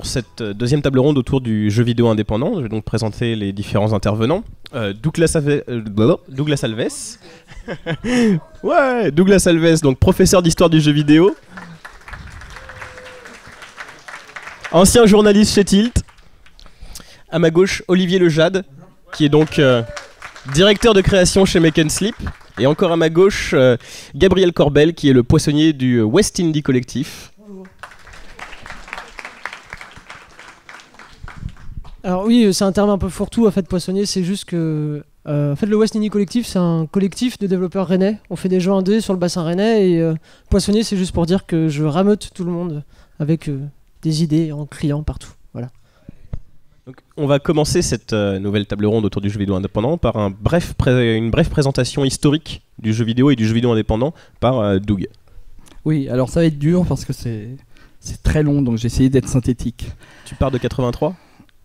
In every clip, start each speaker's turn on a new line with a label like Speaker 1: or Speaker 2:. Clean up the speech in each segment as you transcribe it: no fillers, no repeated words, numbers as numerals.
Speaker 1: pour cette deuxième table ronde autour du jeu vidéo indépendant. Je vais donc présenter les différents intervenants. Douglas Alves. Ouais, Douglas Alves, donc professeur d'histoire du jeu vidéo. Ancien journaliste chez Tilt. À ma gauche, Olivier Lejade, qui est donc directeur de création chez Make & Sleep. Et encore à ma gauche, Gabriel Corbel, qui est le poissonnier du West Indie Collectif.
Speaker 2: Alors oui, c'est un terme un peu fourre-tout, en fait, poissonnier, c'est juste que... en fait, le West Indie Collectif, c'est un collectif de développeurs rennais. On fait des jeux indés sur le bassin rennais, et poissonnier, c'est juste pour dire que je rameute tout le monde avec des idées en criant partout. Voilà.
Speaker 1: Donc, on va commencer cette nouvelle table ronde autour du jeu vidéo indépendant par une brève présentation historique du jeu vidéo et du jeu vidéo indépendant par Doug.
Speaker 3: Oui, alors ça va être dur parce que c'est très long, donc j'ai essayé d'être synthétique.
Speaker 1: Tu pars de 83 ?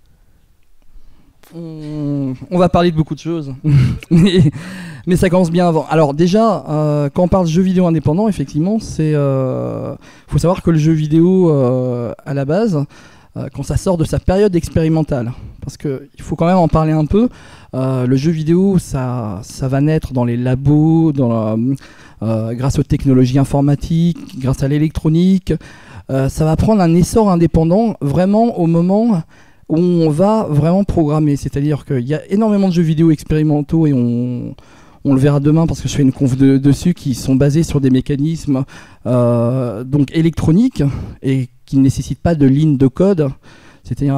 Speaker 3: On va parler de beaucoup de choses, mais ça commence bien avant. Alors déjà, quand on parle de jeu vidéo indépendant, effectivement, faut savoir que le jeu vidéo, à la base, quand ça sort de sa période expérimentale, parce qu'il faut quand même en parler un peu, le jeu vidéo, ça va naître dans les labos, grâce aux technologies informatiques, grâce à l'électronique. Ça va prendre un essor indépendant vraiment au moment où on va vraiment programmer, c'est-à-dire qu'il y a énormément de jeux vidéo expérimentaux et on le verra demain parce que je fais une conf dessus qui sont basés sur des mécanismes donc électroniques et qui ne nécessitent pas de ligne de code, c'est-à-dire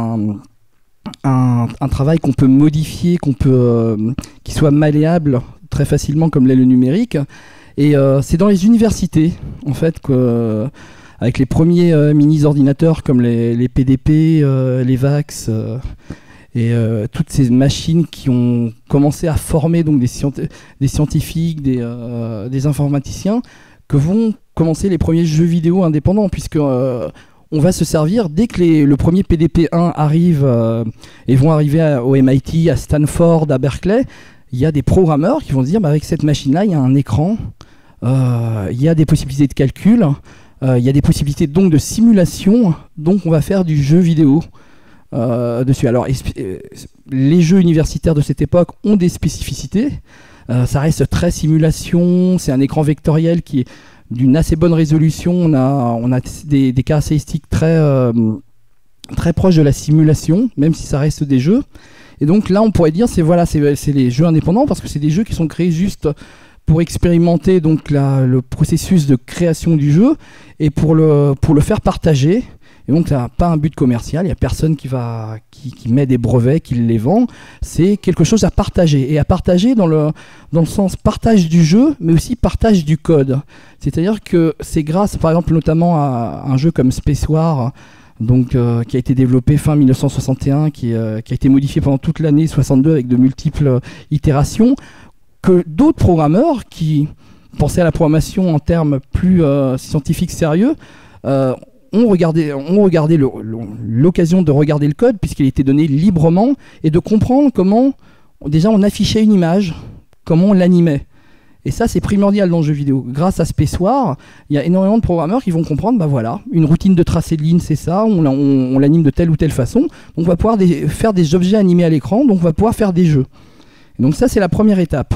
Speaker 3: un travail qu'on peut modifier, qui soit malléable très facilement comme l'est le numérique. Et c'est dans les universités en fait que avec les premiers mini-ordinateurs comme les PDP, les VAX et toutes ces machines qui ont commencé à former donc des scientifiques, des informaticiens, que vont commencer les premiers jeux vidéo indépendants, puisque on va se servir, dès que le premier PDP-1 arrive et vont arriver au MIT, à Stanford, à Berkeley, il y a des programmeurs qui vont se dire avec cette machine-là, il y a un écran, il y a des possibilités de calcul, il y a des possibilités donc de simulation, donc on va faire du jeu vidéo dessus. Alors les jeux universitaires de cette époque ont des spécificités, ça reste très simulation, c'est un écran vectoriel qui est d'une assez bonne résolution, on a des caractéristiques très proches de la simulation, même si ça reste des jeux. Et donc là on pourrait dire c'est les jeux indépendants parce que c'est des jeux qui sont créés juste pour expérimenter donc le processus de création du jeu et pour le faire partager. Et donc ça n'a pas un but commercial, il n'y a personne qui met des brevets, qui les vend. C'est quelque chose à partager. Et à partager dans le sens partage du jeu, mais aussi partage du code. C'est-à-dire que c'est grâce, par exemple, notamment à un jeu comme Space War, donc, qui a été développé fin 1961, qui a été modifié pendant toute l'année 62 avec de multiples itérations, que d'autres programmeurs qui pensaient à la programmation en termes plus scientifiques sérieux ont regardé l'occasion de regarder le code puisqu'il était donné librement et de comprendre comment déjà on affichait une image, comment on l'animait. Et ça c'est primordial dans le jeu vidéo. Grâce à Space War, il y a énormément de programmeurs qui vont comprendre, bah voilà, une routine de tracé de ligne c'est ça, on l'anime de telle ou telle façon, donc on va pouvoir faire des objets animés à l'écran, donc on va pouvoir faire des jeux. Et donc ça c'est la première étape.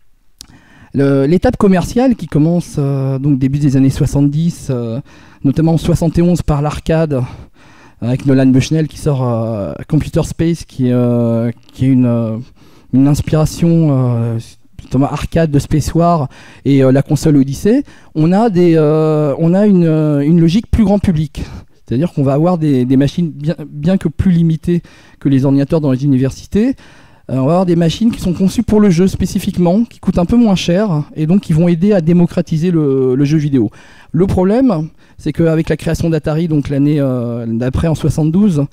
Speaker 3: L'étape commerciale qui commence donc début des années 70, notamment en 71 par l'arcade, avec Nolan Bushnell qui sort Computer Space, qui est une inspiration notamment arcade de Space War et la console Odyssey. On a une logique plus grand public. C'est-à-dire qu'on va avoir des machines bien que plus limitées que les ordinateurs dans les universités. On va avoir des machines qui sont conçues pour le jeu spécifiquement, qui coûtent un peu moins cher et donc qui vont aider à démocratiser le jeu vidéo. Le problème, c'est qu'avec la création d'Atari, donc l'année d'après en 72,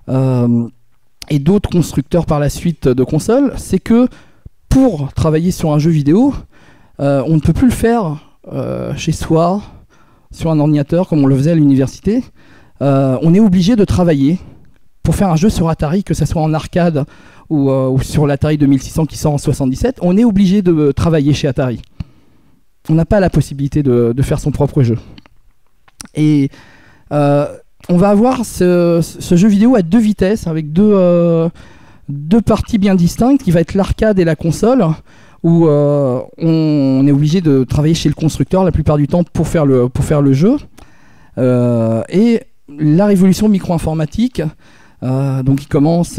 Speaker 3: et d'autres constructeurs par la suite de consoles, c'est que pour travailler sur un jeu vidéo, on ne peut plus le faire chez soi, sur un ordinateur comme on le faisait à l'université. On est obligé de travailler pour faire un jeu sur Atari, que ce soit en arcade ou sur l'Atari 2600 qui sort en 77, on est obligé de travailler chez Atari. On n'a pas la possibilité de faire son propre jeu. Et on va avoir ce jeu vidéo à 2 vitesses, avec deux parties bien distinctes, qui va être l'arcade et la console, où on est obligé de travailler chez le constructeur la plupart du temps pour faire le jeu. Et la révolution micro-informatique, donc qui commence,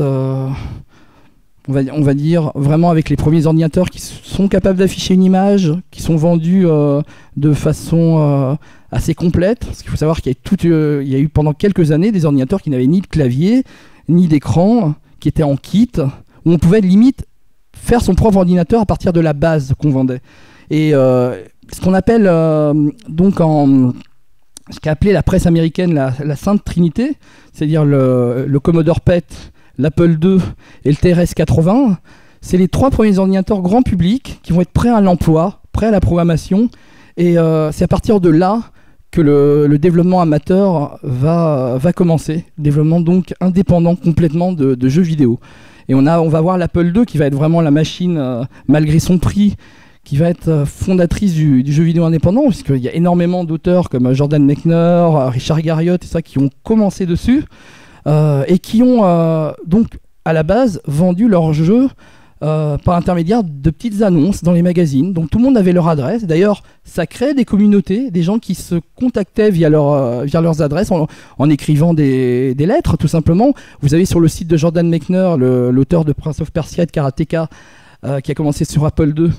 Speaker 3: on va dire, vraiment avec les premiers ordinateurs qui sont capables d'afficher une image, qui sont vendus de façon assez complète. Parce qu'il faut savoir qu'il y a eu pendant quelques années des ordinateurs qui n'avaient ni de clavier, ni d'écran, qui étaient en kit, où on pouvait limite faire son propre ordinateur à partir de la base qu'on vendait. Et ce qu'on appelle donc ce qu'a appelé la presse américaine la Sainte Trinité, c'est-à-dire le Commodore PET, l'Apple II et le TRS-80, c'est les 3 premiers ordinateurs grand public qui vont être prêts à l'emploi, prêts à la programmation, et c'est à partir de là que le développement amateur va commencer, développement donc indépendant complètement de jeux vidéo. Et on va voir l'Apple II qui va être vraiment la machine, malgré son prix, qui va être fondatrice du jeu vidéo indépendant, puisqu'il y a énormément d'auteurs comme Jordan Mechner, Richard Garriott et ça qui ont commencé dessus, et qui ont donc à la base vendu leurs jeux par l'intermédiaire de petites annonces dans les magazines. Donc tout le monde avait leur adresse. D'ailleurs, ça crée des communautés, des gens qui se contactaient via leurs adresses en écrivant des lettres, tout simplement. Vous avez sur le site de Jordan Mechner, l'auteur de Prince of Persia et de Karateka, qui a commencé sur Apple II,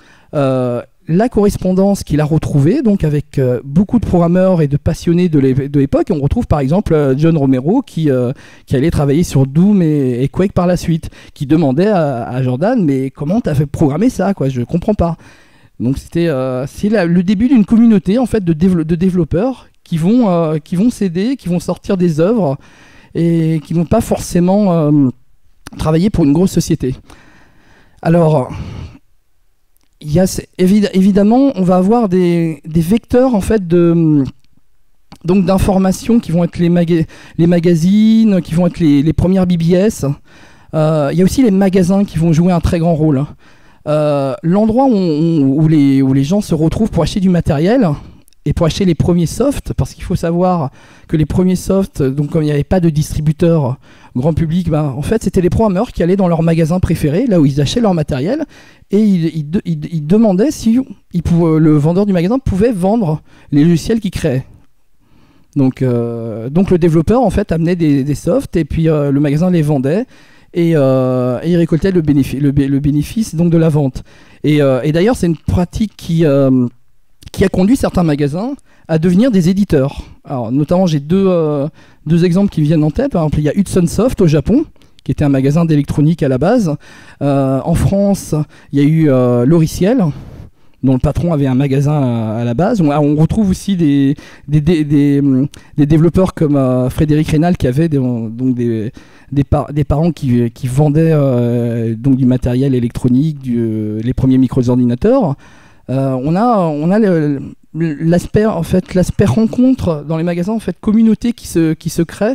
Speaker 3: la correspondance qu'il a retrouvée, donc avec beaucoup de programmeurs et de passionnés de l'époque. On retrouve par exemple John Romero qui allait travailler sur Doom et Quake par la suite, qui demandait à Jordan, mais comment t'as fait programmer ça, quoi, je comprends pas. Donc c'est le début d'une communauté en fait de développeurs qui vont s'aider, qui vont sortir des œuvres et qui vont pas forcément travailler pour une grosse société. Alors il y a évidemment, on va avoir des vecteurs en fait donc d'informations qui vont être les magazines, qui vont être les premières BBS. Il y a aussi les magasins qui vont jouer un très grand rôle. L'endroit où les gens se retrouvent pour acheter du matériel et pour acheter les premiers softs, parce qu'il faut savoir que les premiers softs, donc comme il n'y avait pas de distributeur grand public, en fait c'était les programmeurs qui allaient dans leur magasin préféré, là où ils achetaient leur matériel, et ils demandaient si le vendeur du magasin pouvait vendre les logiciels qu'ils créaient. Donc le développeur en fait amenait des softs, et puis le magasin les vendait, et il récoltait le bénéfice donc de la vente. Et d'ailleurs c'est une pratique qui a conduit certains magasins à devenir des éditeurs. Alors, notamment, j'ai deux exemples qui me viennent en tête. Par exemple, il y a Hudson Soft au Japon, qui était un magasin d'électronique à la base. En France, il y a eu Loriciel, dont le patron avait un magasin à la base. On retrouve aussi des développeurs comme Frédéric Rénal, qui avait des parents qui vendaient donc du matériel électronique, les premiers micro-ordinateurs. On a l'aspect rencontre dans les magasins, en fait communauté qui se crée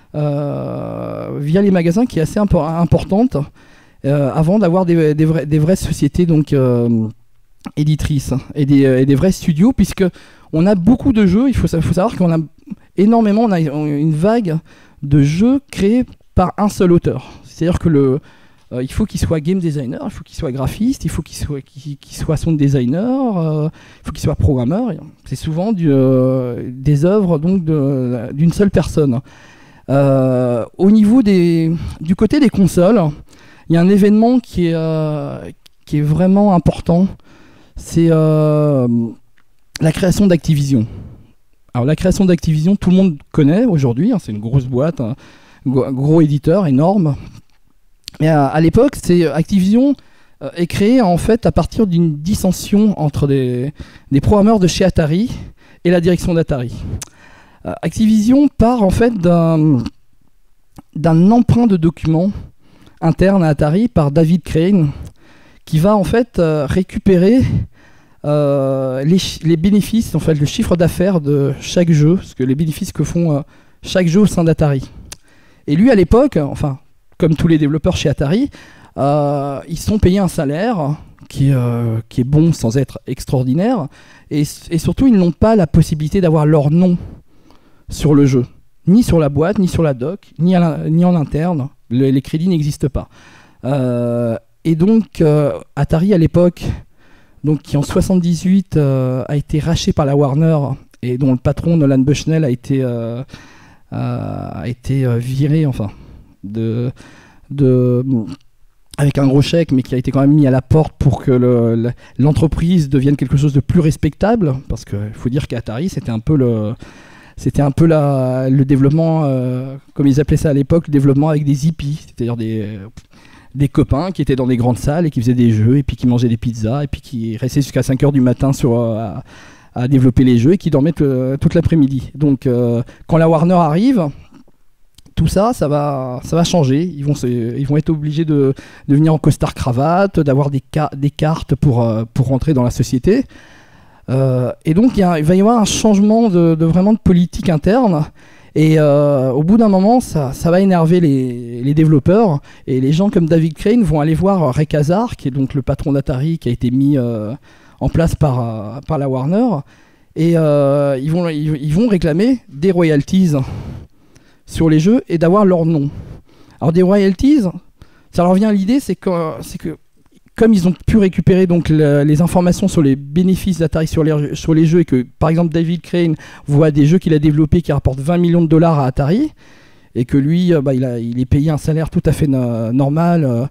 Speaker 3: via les magasins, qui est assez importante avant d'avoir des vraies sociétés donc éditrices et des vrais studios, puisque on a beaucoup de jeux. Il faut savoir qu'on a énormément, on a une vague de jeux créés par un seul auteur. C'est-à-dire que il faut qu'il soit game designer, il faut qu'il soit graphiste, il faut qu'il soit sound designer, il faut qu'il soit programmeur. C'est souvent des œuvres donc d'une seule personne. Au niveau du côté des consoles, il y a un événement qui est vraiment important, c'est la création d'Activision. Alors la création d'Activision, tout le monde connaît aujourd'hui, c'est une grosse boîte, un gros éditeur énorme. Mais à l'époque, Activision est créé en fait à partir d'une dissension entre des programmeurs de chez Atari et la direction d'Atari. Activision part en fait d'un emprunt de documents interne à Atari par David Crane, qui va en fait récupérer les bénéfices, en fait le chiffre d'affaires de chaque jeu, parce que les bénéfices que font chaque jeu au sein d'Atari. Et lui à l'époque, enfin comme tous les développeurs chez Atari, ils sont payés un salaire qui est bon sans être extraordinaire, et surtout ils n'ont pas la possibilité d'avoir leur nom sur le jeu. ni sur la boîte, ni sur la dock, ni en interne. Les crédits n'existent pas. Et donc, Atari, à l'époque, donc, qui en 78 a été racheté par la Warner, et dont le patron, Nolan Bushnell, a été viré, enfin, avec un gros chèque, mais qui a été quand même mis à la porte pour que l'entreprise devienne quelque chose de plus respectable, parce qu'il faut dire qu'Atari, c'était un peu le développement, comme ils appelaient ça à l'époque, le développement avec des hippies, c'est-à-dire des copains qui étaient dans des grandes salles et qui faisaient des jeux, et puis qui mangeaient des pizzas, et puis qui restaient jusqu'à 5h du matin à développer les jeux, et qui dormaient toute l'après-midi. Donc quand la Warner arrive, tout ça, ça va changer. Ils vont être obligés de venir en costard-cravate, d'avoir des cartes pour rentrer dans la société. Et donc il va y avoir un changement vraiment de politique interne. Et au bout d'un moment, ça va énerver les développeurs. Et les gens comme David Crane vont aller voir Ray Kassar, qui est donc le patron d'Atari, qui a été mis en place par la Warner. Et ils vont réclamer des royalties sur les jeux et d'avoir leur nom. Alors des royalties, ça leur vient à l'idée, c'est que comme ils ont pu récupérer donc les informations sur les bénéfices d'Atari sur les jeux, et que par exemple David Crane voit des jeux qu'il a développés qui rapportent 20 millions de dollars à Atari, et que lui il est payé un salaire tout à fait normal,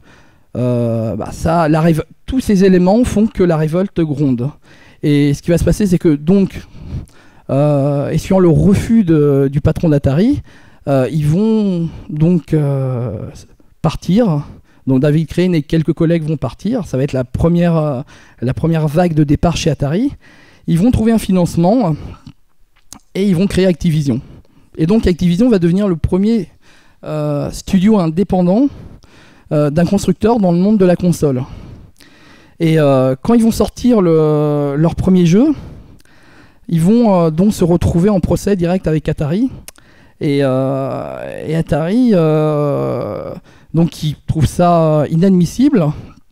Speaker 3: tous ces éléments font que la révolte gronde. Et ce qui va se passer, c'est que donc essuyant le refus du patron d'Atari, ils vont donc partir. Donc David Crane et quelques collègues vont partir. Ça va être la première vague de départ chez Atari. Ils vont trouver un financement et ils vont créer Activision. Et donc Activision va devenir le premier studio indépendant d'un constructeur dans le monde de la console. Et quand ils vont sortir leur premier jeu, ils vont donc se retrouver en procès direct avec Atari. Et Atari, donc qui trouve ça inadmissible,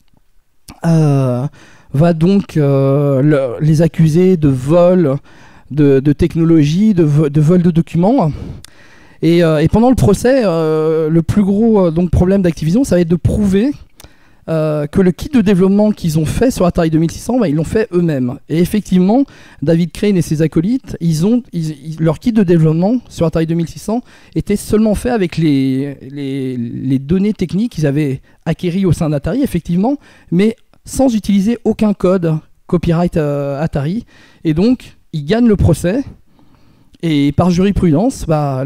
Speaker 3: va donc les accuser de vol de technologie, de vol de documents. Et pendant le procès, le plus gros problème d'Activision, ça va être de prouver que le kit de développement qu'ils ont fait sur Atari 2600, ils l'ont fait eux-mêmes. Et effectivement, David Crane et ses acolytes, leur kit de développement sur Atari 2600 était seulement fait avec les données techniques qu'ils avaient acquéries au sein d'Atari, effectivement, mais sans utiliser aucun code copyright Atari. Et donc, ils gagnent le procès. Et par jurisprudence,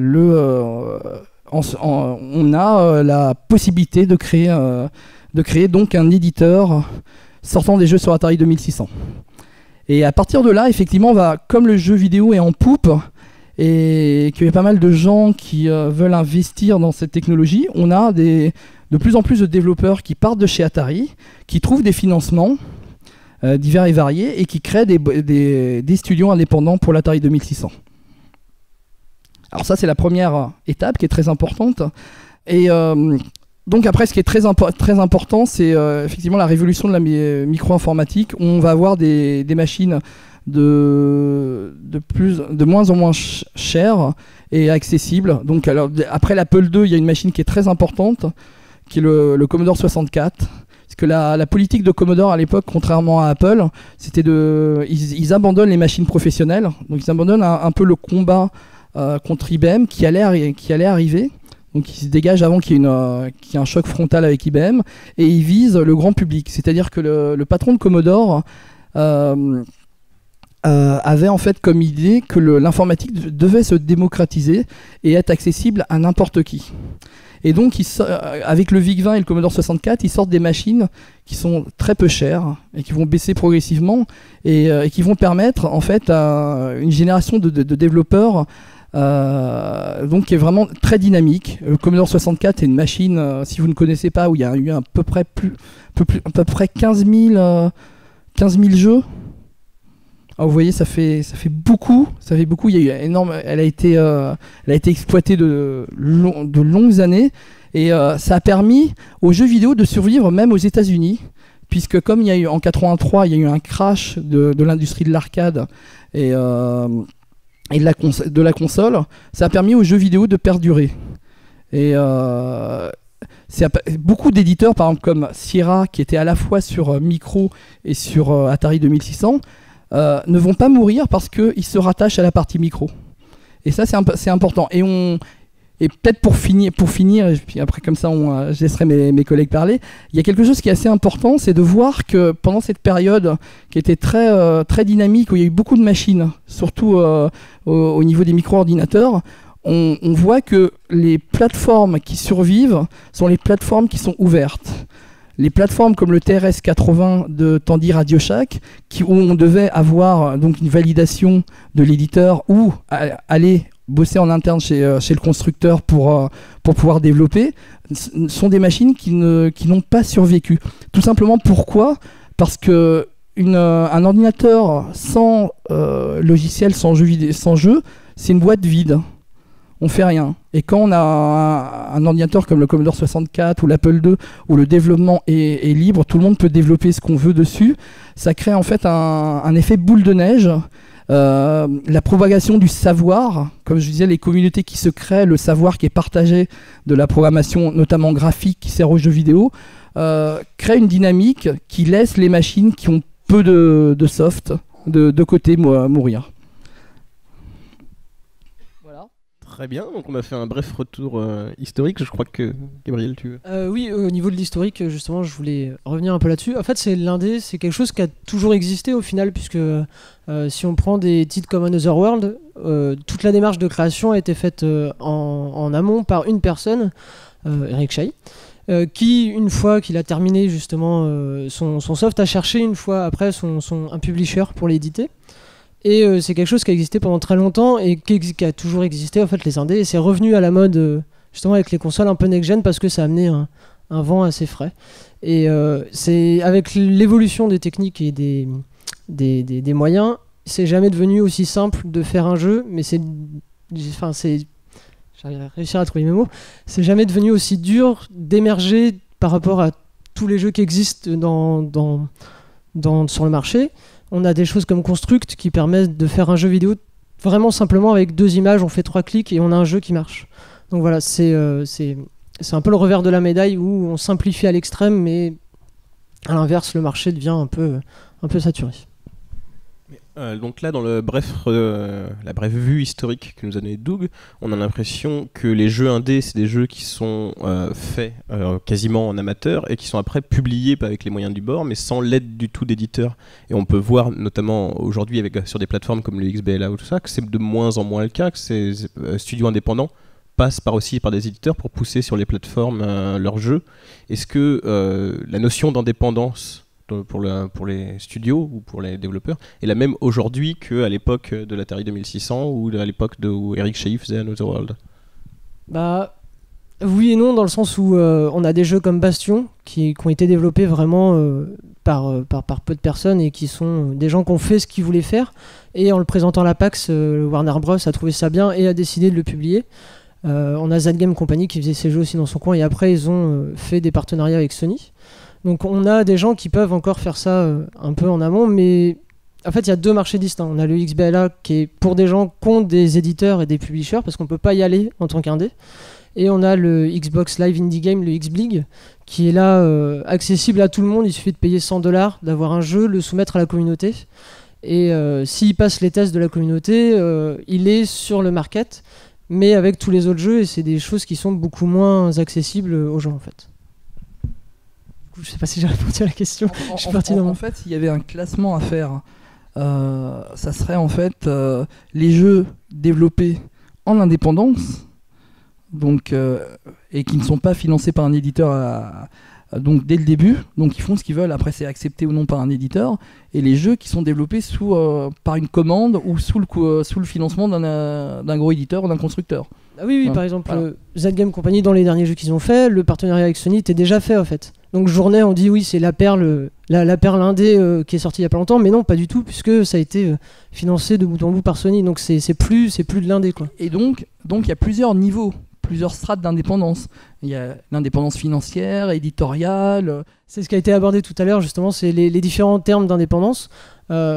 Speaker 3: on a la possibilité de créer donc un éditeur sortant des jeux sur Atari 2600. Et à partir de là, effectivement, comme le jeu vidéo est en poupe et qu'il y a pas mal de gens qui veulent investir dans cette technologie, on a de plus en plus de développeurs qui partent de chez Atari, qui trouvent des financements divers et variés et qui créent des studios indépendants pour l'Atari 2600. Alors ça, c'est la première étape qui est très importante. Et donc après, ce qui est très important, c'est effectivement la révolution de la micro-informatique. On va avoir des machines de moins en moins chères et accessibles. Donc après l'Apple II, il y a une machine qui est très importante, qui est le Commodore 64. Parce que la politique de Commodore à l'époque, contrairement à Apple, c'était ils abandonnent les machines professionnelles. Donc ils abandonnent un peu le combat contre IBM qui allait arriver. Donc il se dégage avant qu'il y ait un choc frontal avec IBM, et il vise le grand public. C'est-à-dire que le patron de Commodore avait en fait comme idée que l'informatique devait se démocratiser et être accessible à n'importe qui. Et donc avec le VIC-20 et le Commodore 64, ils sortent des machines qui sont très peu chères et qui vont baisser progressivement et qui vont permettre en fait à une génération de développeurs donc qui est vraiment très dynamique. Le Commodore 64 est une machine, si vous ne connaissez pas, où il y a eu à peu près 15 000 jeux. Alors vous voyez, ça fait beaucoup. Il y a eu elle a été exploitée de longues années, et ça a permis aux jeux vidéo de survivre même aux États-Unis, puisque comme il y a eu en 83, il y a eu un crash de l'industrie de l'arcade, et et de la console, ça a permis aux jeux vidéo de perdurer. Et beaucoup d'éditeurs, par exemple comme Sierra, qui était à la fois sur Micro et sur Atari 2600, ne vont pas mourir parce qu'ils se rattachent à la partie Micro. Et ça, c'est important. Et peut-être pour finir, et puis après comme ça, je laisserai mes collègues parler, il y a quelque chose qui est assez important, c'est de voir que pendant cette période qui était très, très dynamique, où il y a eu beaucoup de machines, surtout au niveau des micro-ordinateurs, on voit que les plateformes qui survivent sont les plateformes qui sont ouvertes. Les plateformes comme le TRS-80 de Tandy Radio Shack, où on devait avoir donc une validation de l'éditeur ou aller bosser en interne chez le constructeur pour pouvoir développer, sont des machines qui n'ont pas survécu. Tout simplement pourquoi ? Parce que un ordinateur sans logiciel, sans jeu, c'est une boîte vide. On fait rien. Et quand on a un ordinateur comme le Commodore 64 ou l'Apple II, où le développement est libre, tout le monde peut développer ce qu'on veut dessus, ça crée en fait un effet boule de neige. La propagation du savoir, comme je disais, les communautés qui se créent, le savoir qui est partagé de la programmation, notamment graphique, qui sert aux jeux vidéo, crée une dynamique qui laisse les machines qui ont peu de soft de côté mourir.
Speaker 1: Très bien, donc on a fait un bref retour historique. Je crois que Gabriel, tu veux
Speaker 2: Oui, au niveau de l'historique, justement, je voulais revenir un peu là-dessus. En fait, l'indé, c'est quelque chose qui a toujours existé au final, puisque si on prend des titres comme Another World, toute la démarche de création a été faite en amont par une personne, Eric Chahi, qui, une fois qu'il a terminé justement son soft, a cherché une fois après un publisher pour l'éditer. Et c'est quelque chose qui a existé pendant très longtemps et qui a toujours existé, en fait, les indés. Et c'est revenu à la mode, justement, avec les consoles un peu next-gen, parce que ça a amené un vent assez frais. Et c'est avec l'évolution des techniques et des moyens, c'est jamais devenu aussi simple de faire un jeu, mais j'arrive à réussir à trouver mes mots, c'est jamais devenu aussi dur d'émerger par rapport à tous les jeux qui existent sur le marché. On a des choses comme Construct qui permettent de faire un jeu vidéo vraiment simplement avec 2 images, on fait 3 clics et on a un jeu qui marche. Donc voilà, c'est un peu le revers de la médaille où on simplifie à l'extrême, mais à l'inverse, le marché devient un peu saturé.
Speaker 1: Donc là, dans la brève vue historique que nous a donné Doug, on a l'impression que les jeux indés, c'est des jeux qui sont faits quasiment en amateur et qui sont après publiés avec les moyens du bord, mais sans l'aide du tout d'éditeurs. Et on peut voir, notamment aujourd'hui sur des plateformes comme le XBLA ou tout ça, que c'est de moins en moins le cas, que ces studios indépendants passent aussi par des éditeurs pour pousser sur les plateformes leurs jeux. Est-ce que la notion d'indépendance pour les studios ou pour les développeurs est la même aujourd'hui qu'à l'époque de l'Atari 2600 ou à l'époque où Eric Chahi faisait Another World?
Speaker 2: Bah oui et non, dans le sens où on a des jeux comme Bastion qui ont été développés vraiment par peu de personnes et qui sont des gens qui ont fait ce qu'ils voulaient faire, et en le présentant à la PAX, Warner Bros a trouvé ça bien et a décidé de le publier. On a Z Game Company qui faisait ses jeux aussi dans son coin, et après ils ont fait des partenariats avec Sony. Donc on a des gens qui peuvent encore faire ça un peu en amont, mais en fait il y a 2 marchés distincts. On a le XBLA qui est pour des gens qui ont des éditeurs et des publishers, parce qu'on peut pas y aller en tant qu'indé. Et on a le Xbox Live Indie Game, le X-Blig, qui est là accessible à tout le monde. Il suffit de payer $100, d'avoir un jeu, le soumettre à la communauté. Et s'il passe les tests de la communauté, il est sur le market, mais avec tous les autres jeux, et c'est des choses qui sont beaucoup moins accessibles aux gens en fait. Je sais pas si j'ai répondu à la question.
Speaker 3: En fait, s'il y avait un classement à faire, ça serait en fait les jeux développés en indépendance, donc, et qui ne sont pas financés par un éditeur donc dès le début, donc ils font ce qu'ils veulent, après c'est accepté ou non par un éditeur, et les jeux qui sont développés par une commande ou sous le financement d'un gros éditeur ou d'un constructeur.
Speaker 2: Ah oui, par exemple, Z Game Company, dans les derniers jeux qu'ils ont fait, le partenariat avec Sony était déjà fait en fait. Donc Journée, on dit oui, c'est la perle indé qui est sortie il y a pas longtemps, mais non, pas du tout, puisque ça a été financé de bout en bout par Sony, donc c'est plus de l'indé quoi.
Speaker 3: Et donc il y a plusieurs niveaux, plusieurs strates d'indépendance. Il y a l'indépendance financière, éditoriale.
Speaker 2: C'est ce qui a été abordé tout à l'heure, justement, c'est les différents termes d'indépendance.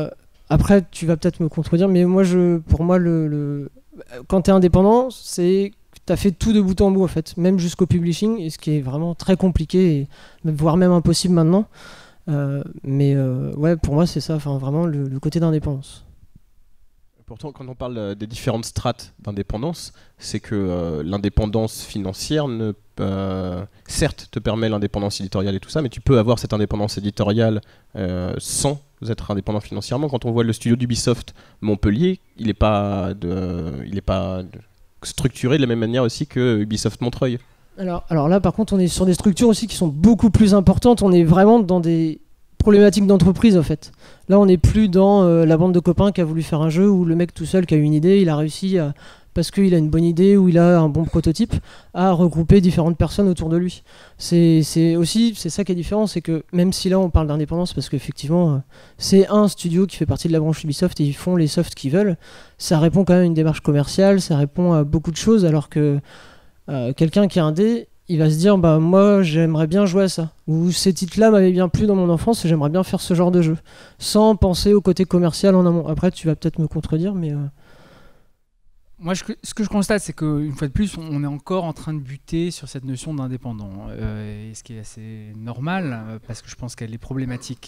Speaker 2: après, tu vas peut-être me contredire, mais pour moi, quand tu es indépendant, c'est que tu as fait tout de bout en bout, en fait, même jusqu'au publishing, et ce qui est vraiment très compliqué, voire même impossible maintenant. Ouais, pour moi, c'est ça, vraiment le côté d'indépendance.
Speaker 1: Pourtant, quand on parle des différentes strates d'indépendance, c'est que l'indépendance financière certes te permet l'indépendance éditoriale et tout ça, mais tu peux avoir cette indépendance éditoriale sans être indépendant financièrement. Quand on voit le studio d'Ubisoft Montpellier, il n'est pas structuré de la même manière aussi que Ubisoft Montreuil.
Speaker 2: Alors là, par contre, on est sur des structures aussi qui sont beaucoup plus importantes. On est vraiment dans des problématiques d'entreprise, en fait. Là, on n'est plus dans la bande de copains qui a voulu faire un jeu où le mec tout seul qui a eu une idée, il a réussi parce qu'il a une bonne idée ou il a un bon prototype, à regrouper différentes personnes autour de lui. C'est ça qui est différent, c'est que même si là on parle d'indépendance, parce qu'effectivement c'est un studio qui fait partie de la branche Ubisoft et ils font les softs qu'ils veulent, ça répond quand même à une démarche commerciale, ça répond à beaucoup de choses, alors que quelqu'un qui est indé, il va se dire bah moi j'aimerais bien jouer à ça, ou ces titres-là m'avaient bien plu dans mon enfance et j'aimerais bien faire ce genre de jeu, sans penser au côté commercial en amont. Après tu vas peut-être me contredire, mais
Speaker 4: moi, ce que je constate, c'est qu'une fois de plus, on est encore en train de buter sur cette notion d'indépendant, et ce qui est assez normal, parce que je pense qu'elle est problématique.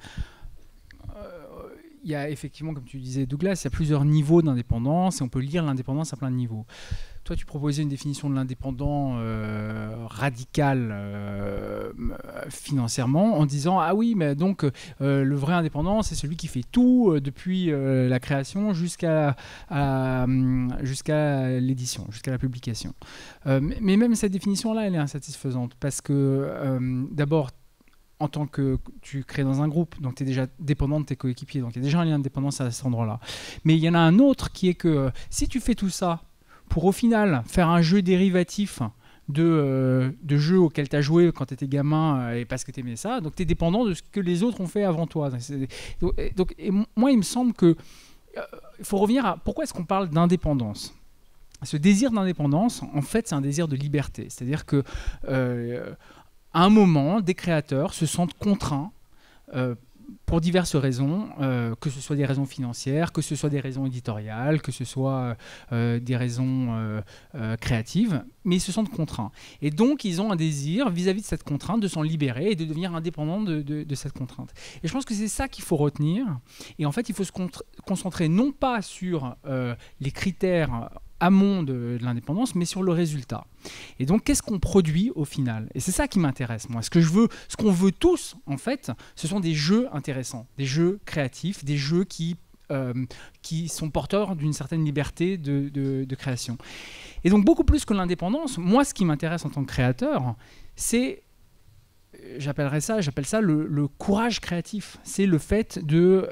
Speaker 4: Il y a effectivement, comme tu disais Douglas, il y a plusieurs niveaux d'indépendance, et on peut lire l'indépendance à plein de niveaux. Toi, tu proposais une définition de l'indépendant radical financièrement, en disant ah oui, mais donc le vrai indépendant, c'est celui qui fait tout depuis la création jusqu'à l'édition, jusqu'à la publication. Mais même cette définition-là, elle est insatisfaisante parce que d'abord, en tant que tu crées dans un groupe, donc tu es déjà dépendant de tes coéquipiers, donc il y a déjà un lien de dépendance à cet endroit-là. Mais il y en a un autre qui est que si tu fais tout ça pour au final faire un jeu dérivatif de jeux auxquels tu as joué quand tu étais gamin et parce que tu aimais ça, donc tu es dépendant de ce que les autres ont fait avant toi. Et moi, il me semble que il faut revenir à pourquoi est-ce qu'on parle d'indépendance. Ce désir d'indépendance, en fait, c'est un désir de liberté. C'est-à-dire que à un moment, des créateurs se sentent contraints pour diverses raisons, que ce soit des raisons financières, que ce soit des raisons éditoriales, que ce soit des raisons créatives, mais ils se sentent contraints. Et donc, ils ont un désir vis-à-vis de cette contrainte de s'en libérer et de devenir indépendants de cette contrainte. Et je pense que c'est ça qu'il faut retenir. Et en fait, il faut se concentrer non pas sur les critères amont de l'indépendance, mais sur le résultat. Et donc, qu'est-ce qu'on produit au final? Et c'est ça qui m'intéresse, moi. Ce qu'on veut tous, en fait, ce sont des jeux intéressants, des jeux créatifs, des jeux qui sont porteurs d'une certaine liberté de création. Et donc, beaucoup plus que l'indépendance, moi, ce qui m'intéresse en tant que créateur, c'est... J'appelle ça le courage créatif. C'est le fait de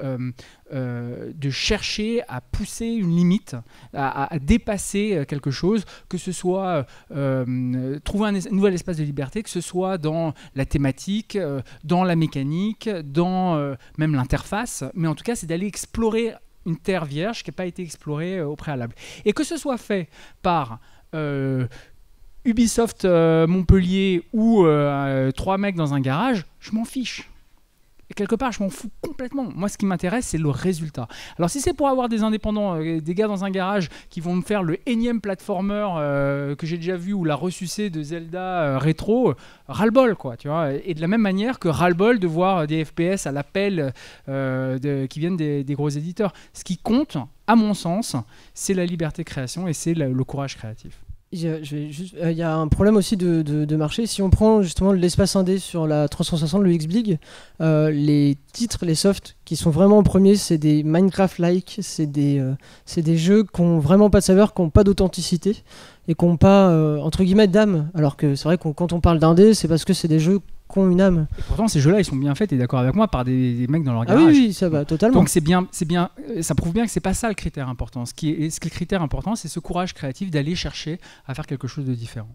Speaker 4: chercher à pousser une limite, à dépasser quelque chose, que ce soit trouver un nouvel espace de liberté, que ce soit dans la thématique, dans la mécanique, dans même l'interface. Mais en tout cas, c'est d'aller explorer une terre vierge qui n'a pas été explorée au préalable. Et que ce soit fait par... Ubisoft Montpellier ou 3 mecs dans un garage, je m'en fiche. Et quelque part, je m'en fous complètement. Moi, ce qui m'intéresse, c'est le résultat. Alors, si c'est pour avoir des indépendants, des gars dans un garage qui vont me faire le énième platformer que j'ai déjà vu ou la ressucée de Zelda rétro, ras-le-bol, quoi, tu vois. Et de la même manière que ras-le-bol de voir des FPS à l'appel qui viennent des gros éditeurs. Ce qui compte, à mon sens, c'est la liberté de création et c'est le courage créatif.
Speaker 2: Il y a un problème aussi de marché. Si on prend justement l'espace indé sur la 360, le X-Blig, les titres, les softs qui sont vraiment en premier, c'est des Minecraft-like, c'est des jeux qui n'ont vraiment pas de saveur, qui n'ont pas d'authenticité et qui n'ont pas, entre guillemets, d'âme. Alors que c'est vrai que quand on parle d'indé, c'est parce que c'est des jeux qui ont une âme.
Speaker 4: Et pourtant, ces jeux-là, ils sont bien faits, t'es d'accord avec moi, par des mecs dans leur garage.
Speaker 2: Ah oui, ça va, totalement.
Speaker 4: Donc c'est bien, ça prouve bien que c'est pas ça le critère important. Ce qui est le critère important, c'est ce courage créatif d'aller chercher à faire quelque chose de différent.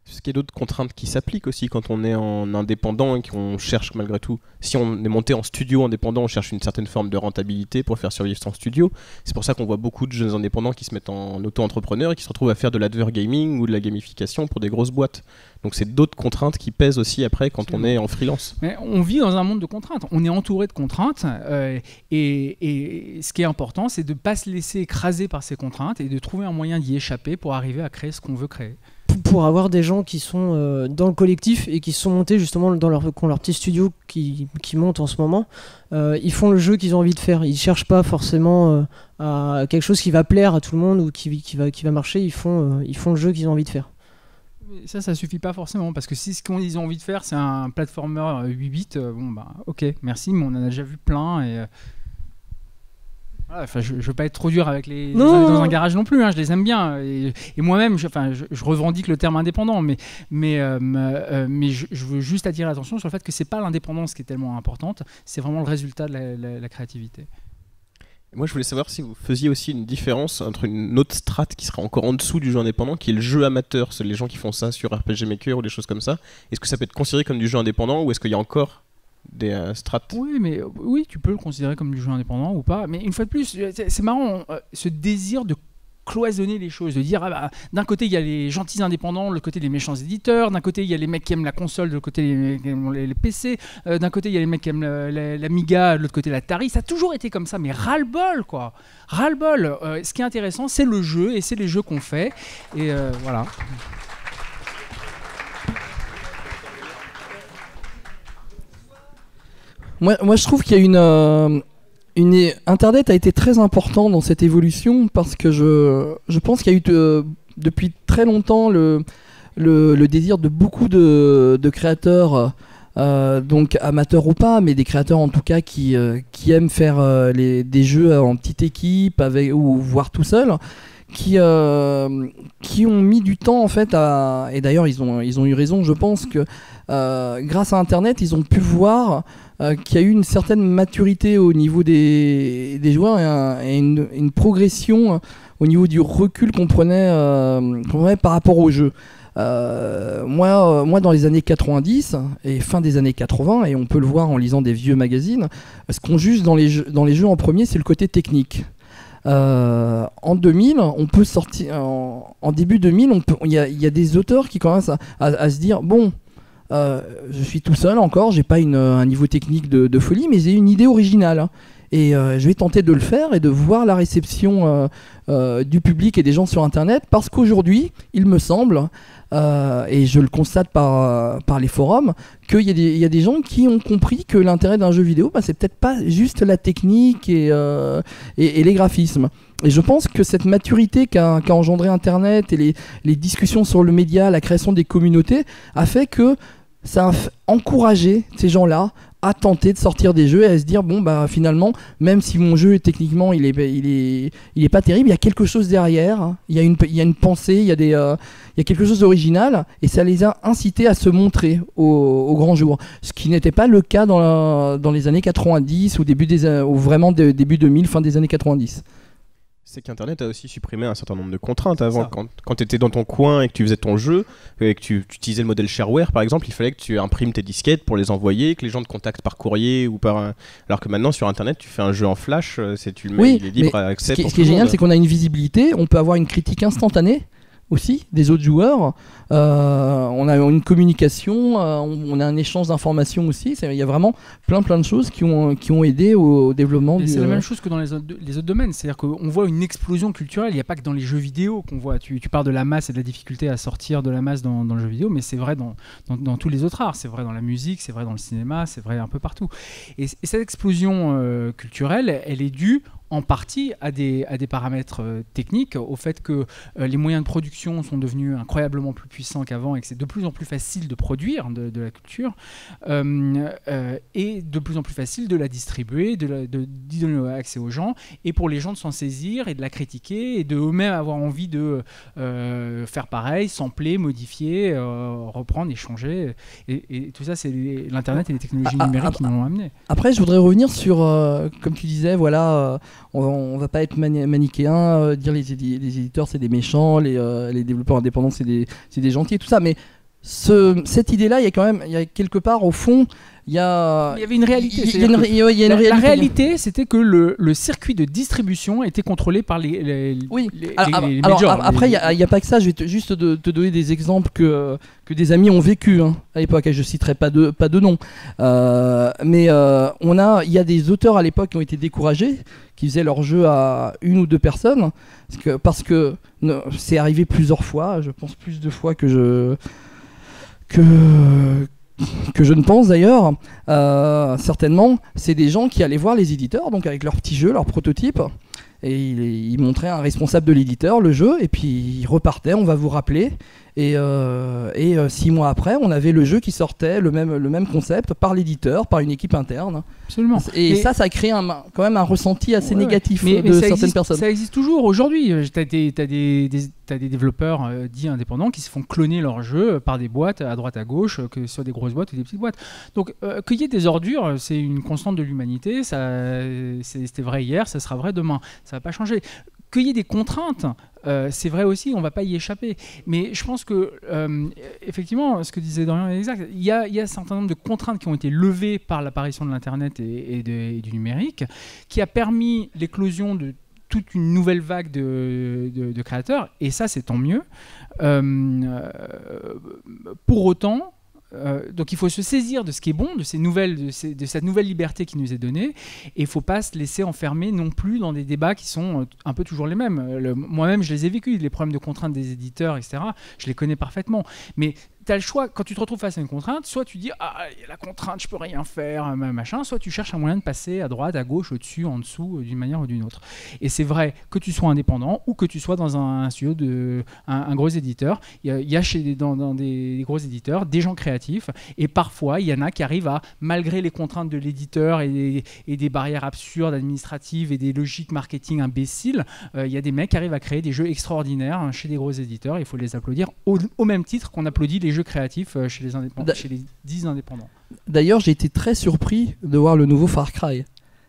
Speaker 1: Est-ce qu'il y a d'autres contraintes qui s'appliquent aussi quand on est en indépendant et qu'on cherche malgré tout, si on est monté en studio indépendant, on cherche une certaine forme de rentabilité pour faire survivre son studio. C'est pour ça qu'on voit beaucoup de jeunes indépendants qui se mettent en auto-entrepreneurs et qui se retrouvent à faire de l'advert gaming ou de la gamification pour des grosses boîtes. Donc c'est d'autres contraintes qui pèsent aussi après quand on est en freelance.
Speaker 4: Mais on vit dans un monde de contraintes, on est entouré de contraintes et ce qui est important, c'est de ne pas se laisser écraser par ces contraintes et de trouver un moyen d'y échapper pour arriver à créer ce qu'on veut créer.
Speaker 2: Pour avoir des gens qui sont dans le collectif et qui sont montés justement qui ont leur petit studio qui monte en ce moment, ils font le jeu qu'ils ont envie de faire. Ils cherchent pas forcément à quelque chose qui va plaire à tout le monde ou qui va marcher. Ils font le jeu qu'ils ont envie de faire.
Speaker 4: Mais ça suffit pas forcément, parce que si ce qu'ils ont envie de faire c'est un platformer 8 bits, ok, merci, mais on en a déjà vu plein et... Voilà, je veux pas être trop dur avec les dans un garage non plus, hein, je les aime bien et moi-même je revendique le terme indépendant, mais je veux juste attirer l'attention sur le fait que c'est pas l'indépendance qui est tellement importante, c'est vraiment le résultat de la créativité.
Speaker 1: Moi je voulais savoir si vous faisiez aussi une différence entre une autre strate qui serait encore en dessous du jeu indépendant, qui est le jeu amateur, c'est les gens qui font ça sur RPG Maker ou des choses comme ça. Est-ce que ça peut être considéré comme du jeu indépendant ou est-ce qu'il y a encore des strates?
Speaker 4: Oui, tu peux le considérer comme du jeu indépendant ou pas, mais une fois de plus, c'est marrant, ce désir de cloisonner les choses, de dire d'un côté il y a les gentils indépendants, de l'autre côté les méchants éditeurs, d'un côté il y a les mecs qui aiment la console, de l'autre côté les PC, d'un côté il y a les mecs qui aiment l'Amiga, de l'autre côté l'Atari. Ça a toujours été comme ça, mais ras-le-bol quoi, ras-le-bol. Ce qui est intéressant c'est le jeu et c'est les jeux qu'on fait et voilà.
Speaker 3: Moi, je trouve qu'il y a Internet a été très important dans cette évolution parce que je pense qu'il y a eu depuis très longtemps le désir de beaucoup de créateurs, donc amateurs ou pas, mais des créateurs en tout cas qui aiment faire des jeux en petite équipe ou voire tout seul. Qui ont mis du temps en fait et d'ailleurs ils ont eu raison, je pense que grâce à Internet ils ont pu voir qu'il y a eu une certaine maturité au niveau des joueurs et une progression au niveau du recul qu'on prenait par rapport au jeu. Moi dans les années 90 et fin des années 80, et on peut le voir en lisant des vieux magazines, ce qu'on juge dans les jeux en premier c'est le côté technique. En 2000, on peut sortir en début 2000, il y a des auteurs qui commencent à se dire bon, je suis tout seul encore, j'ai pas un niveau technique de folie, mais j'ai une idée originale. Hein, et je vais tenter de le faire et de voir la réception du public et des gens sur Internet, parce qu'aujourd'hui, il me semble, et je le constate par les forums, qu'il y a des gens qui ont compris que l'intérêt d'un jeu vidéo, c'est peut-être pas juste la technique et les graphismes. Et je pense que cette maturité qu'a engendré Internet et les discussions sur le média, la création des communautés, a fait que ça a encouragé ces gens-là à tenter de sortir des jeux et à se dire bon finalement, même si mon jeu techniquement il est pas terrible, il y a quelque chose derrière, hein. Il y a une pensée, il y a quelque chose d'original, et ça les a incités à se montrer au grand jour, ce qui n'était pas le cas dans les années 90 ou vraiment début 2000, fin des années 90.
Speaker 1: C'est qu'Internet a aussi supprimé un certain nombre de contraintes. Avant, quand tu étais dans ton coin et que tu faisais ton jeu, et que tu utilisais le modèle shareware par exemple, il fallait que tu imprimes tes disquettes pour les envoyer, que les gens te contactent par courrier ou alors que maintenant sur Internet tu fais un jeu en flash, tu le mets, il est libre à accès.
Speaker 3: Ce qui est génial, c'est qu'on a une visibilité, on peut avoir une critique instantanée aussi des autres joueurs, on a une communication, on a un échange d'informations aussi. Il y a vraiment plein de choses qui ont aidé au développement.
Speaker 4: C'est la même chose que dans les autres domaines, c'est-à-dire qu'on voit une explosion culturelle. Il n'y a pas que dans les jeux vidéo qu'on voit. Tu parles de la masse et de la difficulté à sortir de la masse dans le jeu vidéo, mais c'est vrai dans tous les autres arts. C'est vrai dans la musique, c'est vrai dans le cinéma, c'est vrai un peu partout. Et cette explosion culturelle, elle est due en partie à des paramètres techniques, au fait que les moyens de production sont devenus incroyablement plus puissants qu'avant et que c'est de plus en plus facile de produire de la culture et de plus en plus facile de la distribuer, d'y donner accès aux gens, et pour les gens de s'en saisir et de la critiquer et de eux-mêmes avoir envie de faire pareil, sampler, modifier, reprendre, échanger, et tout ça c'est l'internet et les technologies numériques qui nous l'ont amené.
Speaker 3: Après je voudrais revenir sur, comme tu disais, voilà, on va pas être manichéen, dire les éditeurs c'est des méchants, les développeurs indépendants c'est des gentils et tout ça, mais cette idée-là, il y a quelque part au fond, il y
Speaker 4: avait une réalité.
Speaker 3: La
Speaker 4: réalité, c'était que le circuit de distribution était contrôlé par les majors.
Speaker 3: Après, il n'y a pas que ça. Je vais juste te donner des exemples que des amis ont vécu à l'époque. Je ne citerai pas de nom. Mais il y a des auteurs à l'époque qui ont été découragés, qui faisaient leur jeu à une ou deux personnes. Parce que c'est arrivé plusieurs fois. Je pense plus de fois que je ne pense d'ailleurs, certainement, c'est des gens qui allaient voir les éditeurs, donc avec leurs petits jeux, leurs prototypes, et ils montraient à un responsable de l'éditeur le jeu, et puis ils repartaient, on va vous rappeler, et 6 mois après, on avait le jeu qui sortait, le même concept, par l'éditeur, par une équipe interne.
Speaker 4: Absolument.
Speaker 3: Et ça a créé quand même un ressenti assez négatif de certaines personnes.
Speaker 4: Ça existe toujours aujourd'hui. T'as des développeurs dits indépendants qui se font cloner leurs jeux par des boîtes à droite à gauche, que sur des grosses boîtes ou des petites boîtes. Donc qu'il y ait des ordures, c'est une constante de l'humanité. C'était vrai hier, ça sera vrai demain. Ça va pas changer. Qu'il y ait des contraintes, c'est vrai aussi, on ne va pas y échapper. Mais je pense que, effectivement, ce que disait Dorian est exact. Il y a un certain nombre de contraintes qui ont été levées par l'apparition de l'Internet et du numérique, qui a permis l'éclosion de toute une nouvelle vague de créateurs. Et ça, c'est tant mieux. Pour autant... donc il faut se saisir de ce qui est bon, de cette nouvelle liberté qui nous est donnée, et il ne faut pas se laisser enfermer non plus dans des débats qui sont un peu toujours les mêmes. Moi-même, je les ai vécus, les problèmes de contraintes des éditeurs, etc. Je les connais parfaitement. Mais tu as le choix, quand tu te retrouves face à une contrainte, soit tu dis « Ah, il y a la contrainte, je peux rien faire, machin », soit tu cherches un moyen de passer à droite, à gauche, au-dessus, en dessous, d'une manière ou d'une autre. Et c'est vrai que tu sois indépendant ou que tu sois dans un studio un gros éditeur. Il y a dans des gros éditeurs des gens créatifs, et parfois il y en a qui arrivent à, malgré les contraintes de l'éditeur et des barrières absurdes administratives et des logiques marketing imbéciles, il y a des mecs qui arrivent à créer des jeux extraordinaires chez des gros éditeurs, et il faut les applaudir au même titre qu'on applaudit les jeux créatifs chez les indépendants, chez les 10 indépendants.
Speaker 3: D'ailleurs, j'ai été très surpris de voir le nouveau Far Cry.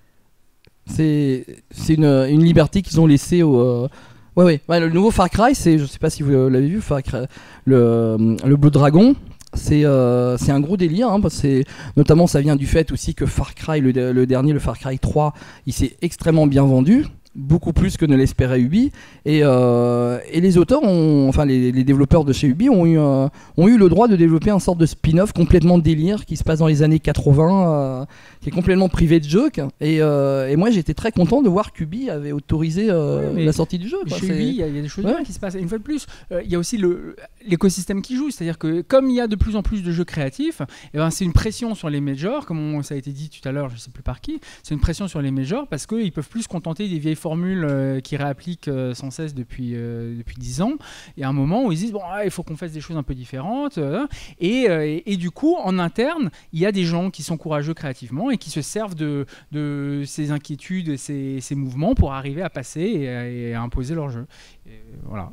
Speaker 3: C'est une liberté qu'ils ont laissée au... Ouais, le nouveau Far Cry, je sais pas si vous l'avez vu, Far Cry, le Blue Dragon, c'est un gros délire, parce que notamment ça vient du fait aussi que Far Cry, le dernier, le Far Cry 3, il s'est extrêmement bien vendu. Beaucoup plus que ne l'espérait Ubi, et les auteurs les développeurs de chez Ubi ont eu le droit de développer un sorte de spin-off complètement délire qui se passe dans les années 80, qui est complètement privé de joke, et moi j'étais très content de voir qu'Ubi avait autorisé la sortie du jeu.
Speaker 4: Chez Ubi, il y a des choses bien qui se passent. Et une fois de plus, il y a aussi l'écosystème qui joue, c'est-à-dire que comme il y a de plus en plus de jeux créatifs, c'est une pression sur les majors, comme ça a été dit tout à l'heure, je ne sais plus par qui, c'est une pression sur les majors parce qu'ils ne peuvent plus se contenter des vieilles formules qui réappliquent sans cesse depuis 10 ans. Il y a un moment où ils disent il faut qu'on fasse des choses un peu différentes, et du coup en interne il y a des gens qui sont courageux créativement et qui se servent de ces inquiétudes et ces mouvements pour arriver à passer et à imposer leur jeu. Et voilà.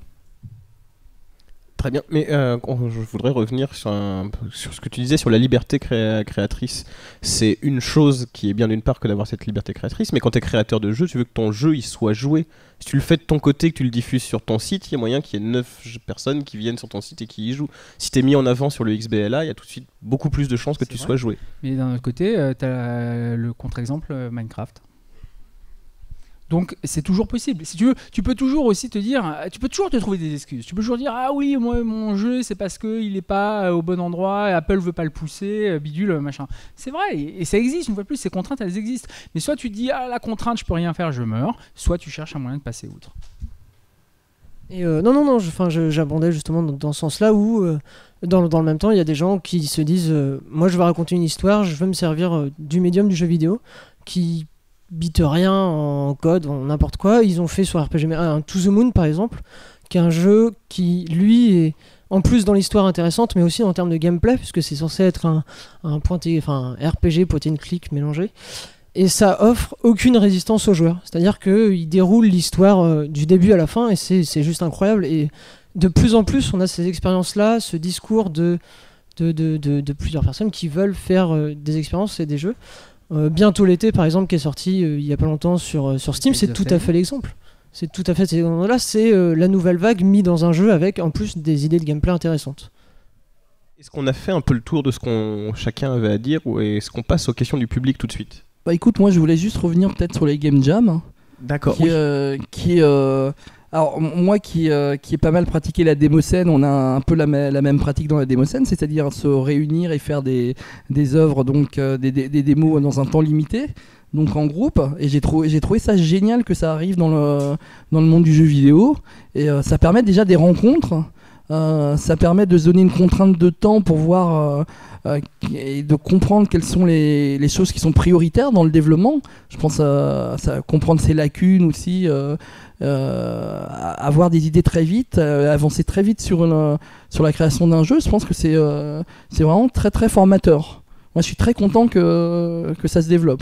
Speaker 1: Très bien, mais je voudrais revenir sur ce que tu disais sur la liberté créatrice. C'est une chose qui est bien d'une part que d'avoir cette liberté créatrice, mais quand tu es créateur de jeu, tu veux que ton jeu il soit joué. Si tu le fais de ton côté, que tu le diffuses sur ton site, il y a moyen qu'il y ait 9 personnes qui viennent sur ton site et qui y jouent. Si tu es mis en avant sur le XBLA, il y a tout de suite beaucoup plus de chances que tu sois joué.
Speaker 4: Mais d'un autre côté, tu as le contre-exemple Minecraft. Donc c'est toujours possible. Si tu veux, tu peux toujours aussi te dire, tu peux toujours te trouver des excuses. Tu peux toujours dire oui, moi mon jeu c'est parce qu'il n'est pas au bon endroit, Apple veut pas le pousser, bidule, machin. C'est vrai, et ça existe. Une fois de plus, ces contraintes elles existent. Mais soit tu te dis la contrainte je peux rien faire, je meurs. Soit tu cherches un moyen de passer outre.
Speaker 2: Et non, j'abondais justement dans ce sens-là où dans le même temps il y a des gens qui se disent moi je vais raconter une histoire, je veux me servir du médium du jeu vidéo qui bite rien en code, en n'importe quoi. Ils ont fait sur RPG un To the Moon par exemple, qui est un jeu qui lui est en plus dans l'histoire intéressante, mais aussi en termes de gameplay, puisque c'est censé être un RPG point and click mélangé. Et ça offre aucune résistance aux joueurs. C'est-à-dire qu'il déroule l'histoire du début à la fin, et c'est juste incroyable. Et de plus en plus, on a ces expériences-là, ce discours de plusieurs personnes qui veulent faire des expériences et des jeux. Bientôt l'été par exemple qui est sorti il y a pas longtemps sur Steam, c'est tout à fait l'exemple. C'est tout à fait là, c'est la nouvelle vague mise dans un jeu avec en plus des idées de gameplay intéressantes.
Speaker 1: Est-ce qu'on a fait un peu le tour de ce qu'on chacun avait à dire ou est-ce qu'on passe aux questions du public tout de suite?
Speaker 3: Bah écoute, moi je voulais juste revenir peut-être sur les game jams.
Speaker 1: D'accord.
Speaker 3: Alors moi qui ai pas mal pratiqué la démoscène, on a un peu la même pratique dans la démoscène, c'est-à-dire se réunir et faire des œuvres, donc des démos dans un temps limité, donc en groupe. Et j'ai trouvé ça génial que ça arrive dans le monde du jeu vidéo. Et ça permet déjà des rencontres. Ça permet de se donner une contrainte de temps pour voir et de comprendre quelles sont les choses qui sont prioritaires dans le développement. Je pense à comprendre ses lacunes aussi, avoir des idées très vite, avancer très vite sur la création d'un jeu. Je pense que c'est vraiment très très formateur. Moi, je suis très content que ça se développe.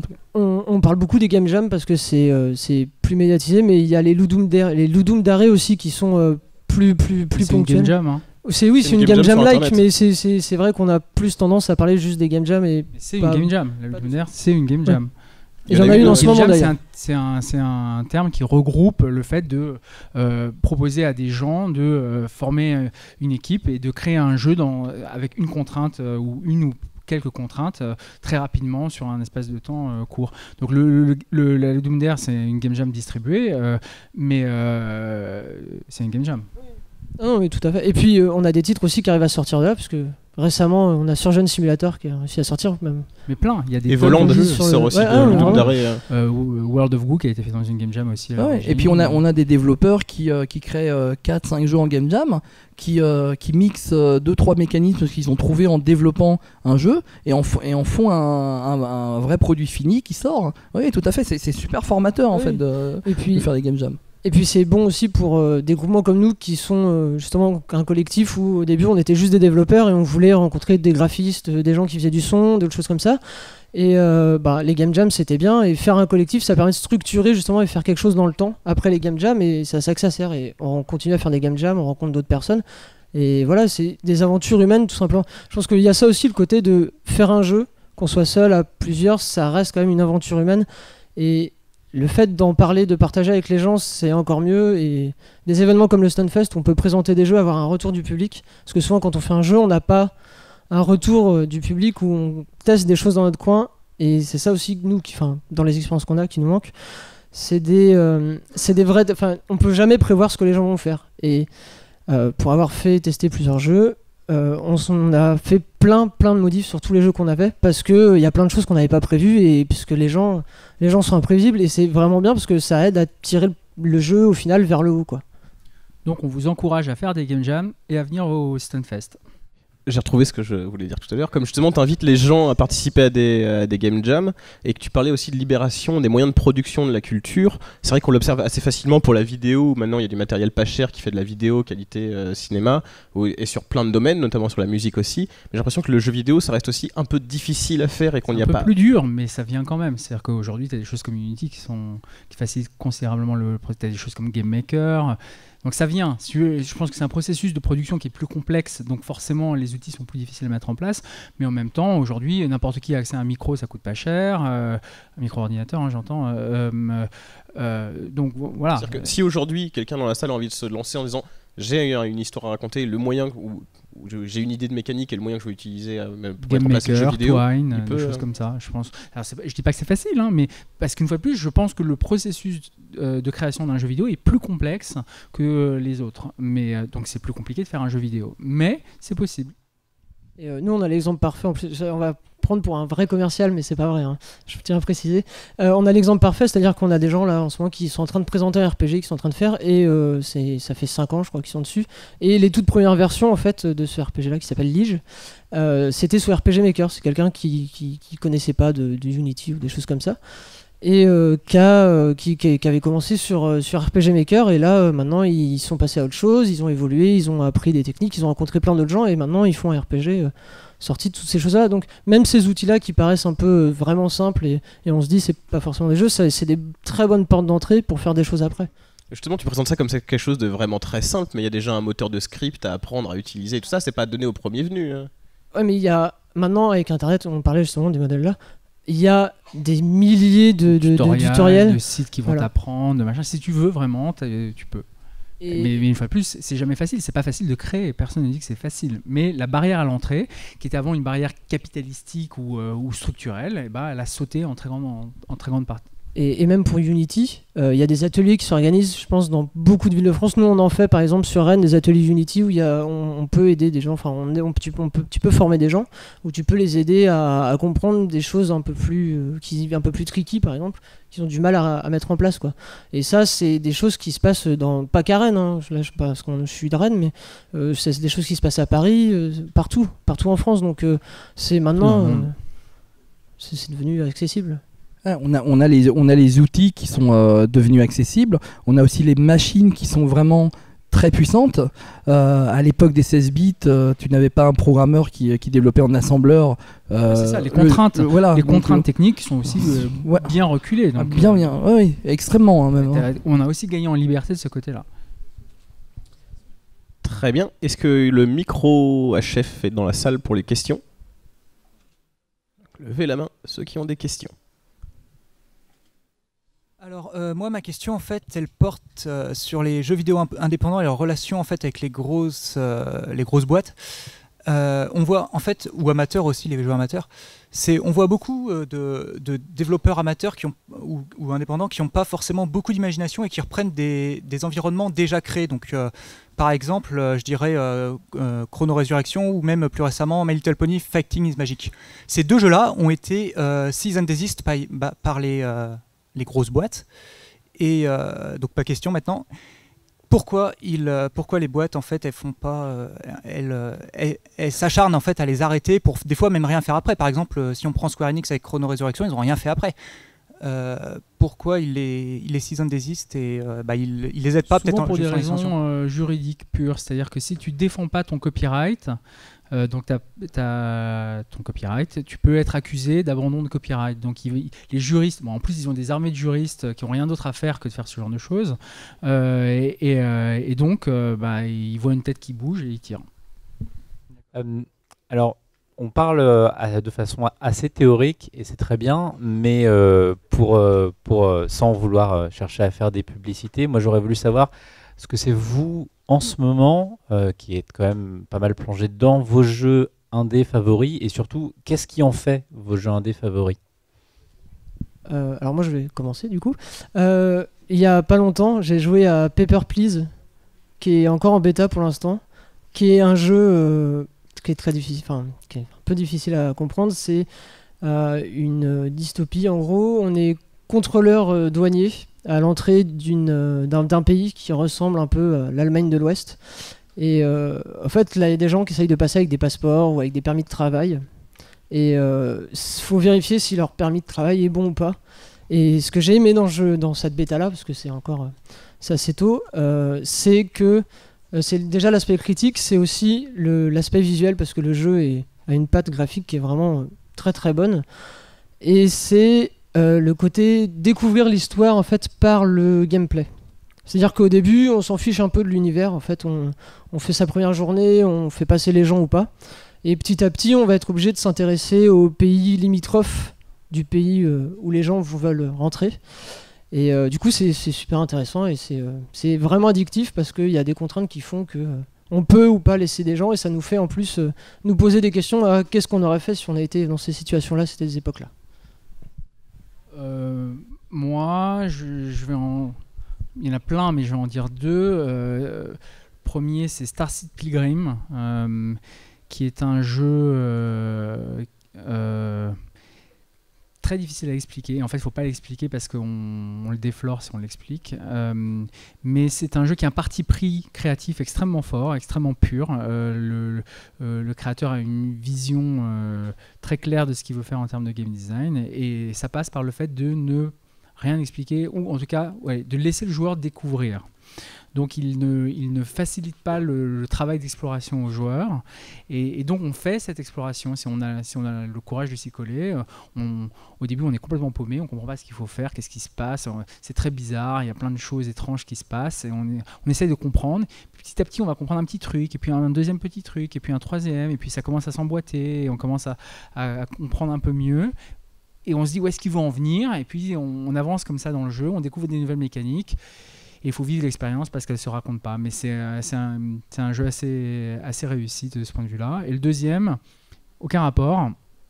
Speaker 2: On parle beaucoup des game jams parce que c'est plus médiatisé, mais il y a les Ludum Dare aussi qui sont plus
Speaker 4: C'est une
Speaker 2: ponctuels.
Speaker 4: game jam, hein.
Speaker 2: C'est une game jam like, mais c'est vrai qu'on a plus tendance à parler juste des game jams.
Speaker 4: Mais c'est une game jam. La Ludum Dare, c'est une game jam.
Speaker 2: Et j'en ai une en ce moment d'ailleurs.
Speaker 4: C'est un terme qui regroupe le fait de proposer à des gens de former une équipe et de créer un jeu avec une contrainte ou une ou quelques contraintes très rapidement sur un espace de temps court. Donc la Ludum Dare, c'est une game jam distribuée, mais c'est une game jam.
Speaker 2: Non, mais tout à fait. Et puis on a des titres aussi qui arrivent à sortir de là, parce que récemment on a Surgeon Simulator qui a réussi à sortir même.
Speaker 4: Mais plein, il y a des
Speaker 1: et Voland
Speaker 2: jeux
Speaker 1: qui sort aussi de Ludum Dare.
Speaker 4: World of Goo qui a été fait dans une game jam aussi.
Speaker 3: Et puis on a des développeurs qui créent 4-5 jeux en game jam, qui mixent 2-3 mécanismes qu'ils ont trouvés en développant un jeu et en font un vrai produit fini qui sort. Oui, tout à fait, c'est super formateur en fait de faire des game jams.
Speaker 2: Et puis c'est bon aussi pour des groupements comme nous qui sont justement un collectif où au début on était juste des développeurs et on voulait rencontrer des graphistes, des gens qui faisaient du son, d'autres choses comme ça. Et les game jams c'était bien, et faire un collectif ça permet de structurer justement et faire quelque chose dans le temps après les game jams, et c'est à ça que ça sert. Et on continue à faire des game jams, on rencontre d'autres personnes. Et voilà, c'est des aventures humaines tout simplement. Je pense qu'il y a ça aussi, le côté de faire un jeu, qu'on soit seul, à plusieurs, ça reste quand même une aventure humaine. Et le fait d'en parler, de partager avec les gens, c'est encore mieux. Et des événements comme le Stunfest, on peut présenter des jeux, avoir un retour du public. Parce que souvent, quand on fait un jeu, on n'a pas un retour du public où on teste des choses dans notre coin. Et c'est ça aussi, nous, dans les expériences qu'on a, qui nous manquent. C'est des vrais. On peut jamais prévoir ce que les gens vont faire. Et pour avoir testé plusieurs jeux, on a fait plein de modifs sur tous les jeux qu'on avait, parce qu'il y a plein de choses qu'on n'avait pas prévues, et puisque les gens sont imprévisibles, et c'est vraiment bien parce que ça aide à tirer le jeu au final vers le haut, quoi.
Speaker 4: Donc on vous encourage à faire des game jams et à venir au Stunfest.
Speaker 1: J'ai retrouvé ce que je voulais dire tout à l'heure. Comme justement, tu invites les gens à participer à des game jams, et que tu parlais aussi de libération des moyens de production de la culture. C'est vrai qu'on l'observe assez facilement pour la vidéo, où maintenant il y a du matériel pas cher qui fait de la vidéo qualité cinéma, et sur plein de domaines, notamment sur la musique aussi. Mais j'ai l'impression que le jeu vidéo, ça reste aussi un peu difficile à faire et qu'on n'y a pas.
Speaker 4: Un peu plus dur, mais ça vient quand même. C'est-à-dire qu'aujourd'hui, tu as des choses comme Unity qui facilitent considérablement tu as des choses comme Game Maker. Donc ça vient. Je pense que c'est un processus de production qui est plus complexe, donc forcément les outils sont plus difficiles à mettre en place. Mais en même temps, aujourd'hui, n'importe qui a accès à un micro, ça coûte pas cher. Un micro-ordinateur, hein, j'entends. Donc voilà.
Speaker 1: C'est-à-dire que si aujourd'hui, quelqu'un dans la salle a envie de se lancer en disant j'ai une histoire à raconter, le moyen où j'ai une idée de mécanique et le moyen que je vais utiliser pour
Speaker 4: Game
Speaker 1: mettre en place le jeu
Speaker 4: Maker,
Speaker 1: vidéo,
Speaker 4: Twine, des choses comme ça, je pense. Alors, je dis pas que c'est facile, hein, mais parce qu'une fois de plus, je pense que le processus de création d'un jeu vidéo est plus complexe que les autres. Mais donc c'est plus compliqué de faire un jeu vidéo, mais c'est possible.
Speaker 2: Et nous, on a l'exemple parfait. En plus, on va prendre pour un vrai commercial, mais c'est pas vrai, hein. Je tiens à préciser. On a l'exemple parfait, c'est-à-dire qu'on a des gens là en ce moment qui sont en train de présenter un RPG, qui sont en train de faire, et ça fait 5 ans, je crois, qu'ils sont dessus. Et les toutes premières versions en fait de ce RPG là, qui s'appelle Lige, c'était sous RPG Maker. C'est quelqu'un qui connaissait pas de Unity ou des choses comme ça, et qui avait commencé sur RPG Maker, et là maintenant ils sont passés à autre chose, ils ont évolué, ils ont appris des techniques, ils ont rencontré plein d'autres gens, et maintenant ils font un RPG sorti de toutes ces choses là. Donc même ces outils là qui paraissent un peu vraiment simples, et on se dit c'est pas forcément des jeux, c'est des très bonnes portes d'entrée pour faire des choses après.
Speaker 1: Justement, tu présentes ça comme quelque chose de vraiment très simple, mais il y a déjà un moteur de script à apprendre à utiliser, et tout ça, c'est pas donné au premier venu, hein.
Speaker 2: Ouais, mais il y a maintenant, avec internet, on parlait justement des modèles là, il y a des milliers de tutoriels,
Speaker 4: de sites qui vont t'apprendre, de machin. Si tu veux vraiment, tu peux. Mais une fois de plus, c'est jamais facile. C'est pas facile de créer. Personne ne dit que c'est facile. Mais la barrière à l'entrée, qui était avant une barrière capitalistique ou structurelle, elle a sauté en très grande partie.
Speaker 2: Et même pour Unity, il y a des ateliers qui s'organisent, je pense, dans beaucoup de villes de France. Nous, on en fait, par exemple, sur Rennes, des ateliers Unity où on peut aider des gens, tu peux former des gens, où tu peux les aider à comprendre des choses un peu plus tricky, par exemple, qu'ils ont du mal à mettre en place, quoi. Et ça, c'est des choses qui se passent pas qu'à Rennes, hein. Là, parce que je suis de Rennes, mais c'est des choses qui se passent à Paris, partout en France. Donc, c'est maintenant, c'est devenu accessible.
Speaker 3: On a les outils qui sont devenus accessibles. On a aussi les machines qui sont vraiment très puissantes. À l'époque des 16 bits, tu n'avais pas un programmeur qui développait en assembleur.
Speaker 4: C'est ça, les contraintes, les contraintes techniques sont aussi bien reculées. Donc,
Speaker 3: bien, oui, extrêmement. Même, hein.
Speaker 4: On a aussi gagné en liberté de ce côté-là.
Speaker 1: Très bien. Est-ce que le micro HF est dans la salle pour les questions? Levez la main, ceux qui ont des questions.
Speaker 5: Alors moi ma question en fait elle porte sur les jeux vidéo indépendants et leur relation en fait avec les grosses boîtes. On voit en fait, ou amateurs aussi, les jeux amateurs, on voit beaucoup de développeurs amateurs ou indépendants qui n'ont pas forcément beaucoup d'imagination et qui reprennent des environnements déjà créés. Donc par exemple je dirais Chrono Resurrection ou même plus récemment My Little Pony Fighting is Magic. Ces deux jeux là ont été cease and desist par les grosses boîtes, et donc pas question maintenant. Pourquoi les boîtes en fait elles font pas, elles s'acharnent en fait à les arrêter pour des fois même rien faire après. Par exemple, si on prend Square Enix avec Chrono Resurrection, ils n'ont rien fait après. Pourquoi ils les cease and desist et ils les aident pas peut-être
Speaker 4: pour des raisons juridiques pures, c'est-à-dire que si tu défends pas ton copyright, donc ton copyright, tu peux être accusé d'abandon de copyright. Donc les juristes, en plus ils ont des armées de juristes qui n'ont rien d'autre à faire que de faire ce genre de choses, et donc ils voient une tête qui bouge et ils tirent.
Speaker 6: Alors on parle de façon assez théorique et c'est très bien, mais sans vouloir chercher à faire des publicités, moi j'aurais voulu savoir ce que c'est vous en ce moment, qui est quand même pas mal plongé dedans, vos jeux indés favoris, et surtout, qu'est-ce qui en fait vos jeux indés favoris?
Speaker 2: Alors moi je vais commencer du coup. Il y a pas longtemps, j'ai joué à Paper Please, qui est encore en bêta pour l'instant, qui est un jeu qui est très difficile, qui est un peu difficile à comprendre. C'est une dystopie. En gros, on est contrôleur douanier à l'entrée d'un pays qui ressemble un peu à l'Allemagne de l'Ouest. Et en fait, là, il y a des gens qui essayent de passer avec des passeports ou avec des permis de travail. Et faut vérifier si leur permis de travail est bon ou pas. Et ce que j'ai aimé dans cette bêta-là, parce que c'est assez tôt, c'est que c'est déjà l'aspect critique, c'est aussi l'aspect visuel, parce que le jeu a une patte graphique qui est vraiment très très bonne. Et c'est le côté découvrir l'histoire en fait par le gameplay. C'est-à-dire qu'au début, on s'en fiche un peu de l'univers. En fait, on fait sa première journée, on fait passer les gens ou pas. Et petit à petit, on va être obligé de s'intéresser aux pays limitrophes du pays où les gens veulent rentrer. Et du coup, c'est super intéressant et c'est vraiment addictif parce qu'il y a des contraintes qui font que on peut ou pas laisser des gens, et ça nous fait en plus nous poser des questions à qu'est-ce qu'on aurait fait si on a été dans ces situations-là, ces époques-là.
Speaker 4: Moi, il y en a plein, mais je vais en dire deux. Premier, c'est Starseed Pilgrim, qui est un jeu très difficile à expliquer. En fait, il ne faut pas l'expliquer parce qu'on le déflore si on l'explique. Mais c'est un jeu qui a un parti pris créatif extrêmement fort, extrêmement pur. Le créateur a une vision très claire de ce qu'il veut faire en termes de game design. Et ça passe par le fait de ne rien expliquer, ou en tout cas de laisser le joueur découvrir. Donc il ne facilite pas le travail d'exploration aux joueurs, et donc on fait cette exploration si on a le courage de s'y coller. Au début on est complètement paumé, on comprend pas ce qu'il faut faire, qu'est-ce qui se passe, c'est très bizarre, il y a plein de choses étranges qui se passent, et on essaye de comprendre. Petit à petit on va comprendre un petit truc, et puis un deuxième petit truc, et puis un troisième, et puis ça commence à s'emboîter, et on commence à comprendre un peu mieux. Et on se dit où est-ce qu'il veut en venir, et puis on avance comme ça dans le jeu, on découvre des nouvelles mécaniques. Et il faut vivre l'expérience parce qu'elle ne se raconte pas. Mais c'est un jeu assez réussi de ce point de vue-là. Et le deuxième, aucun rapport.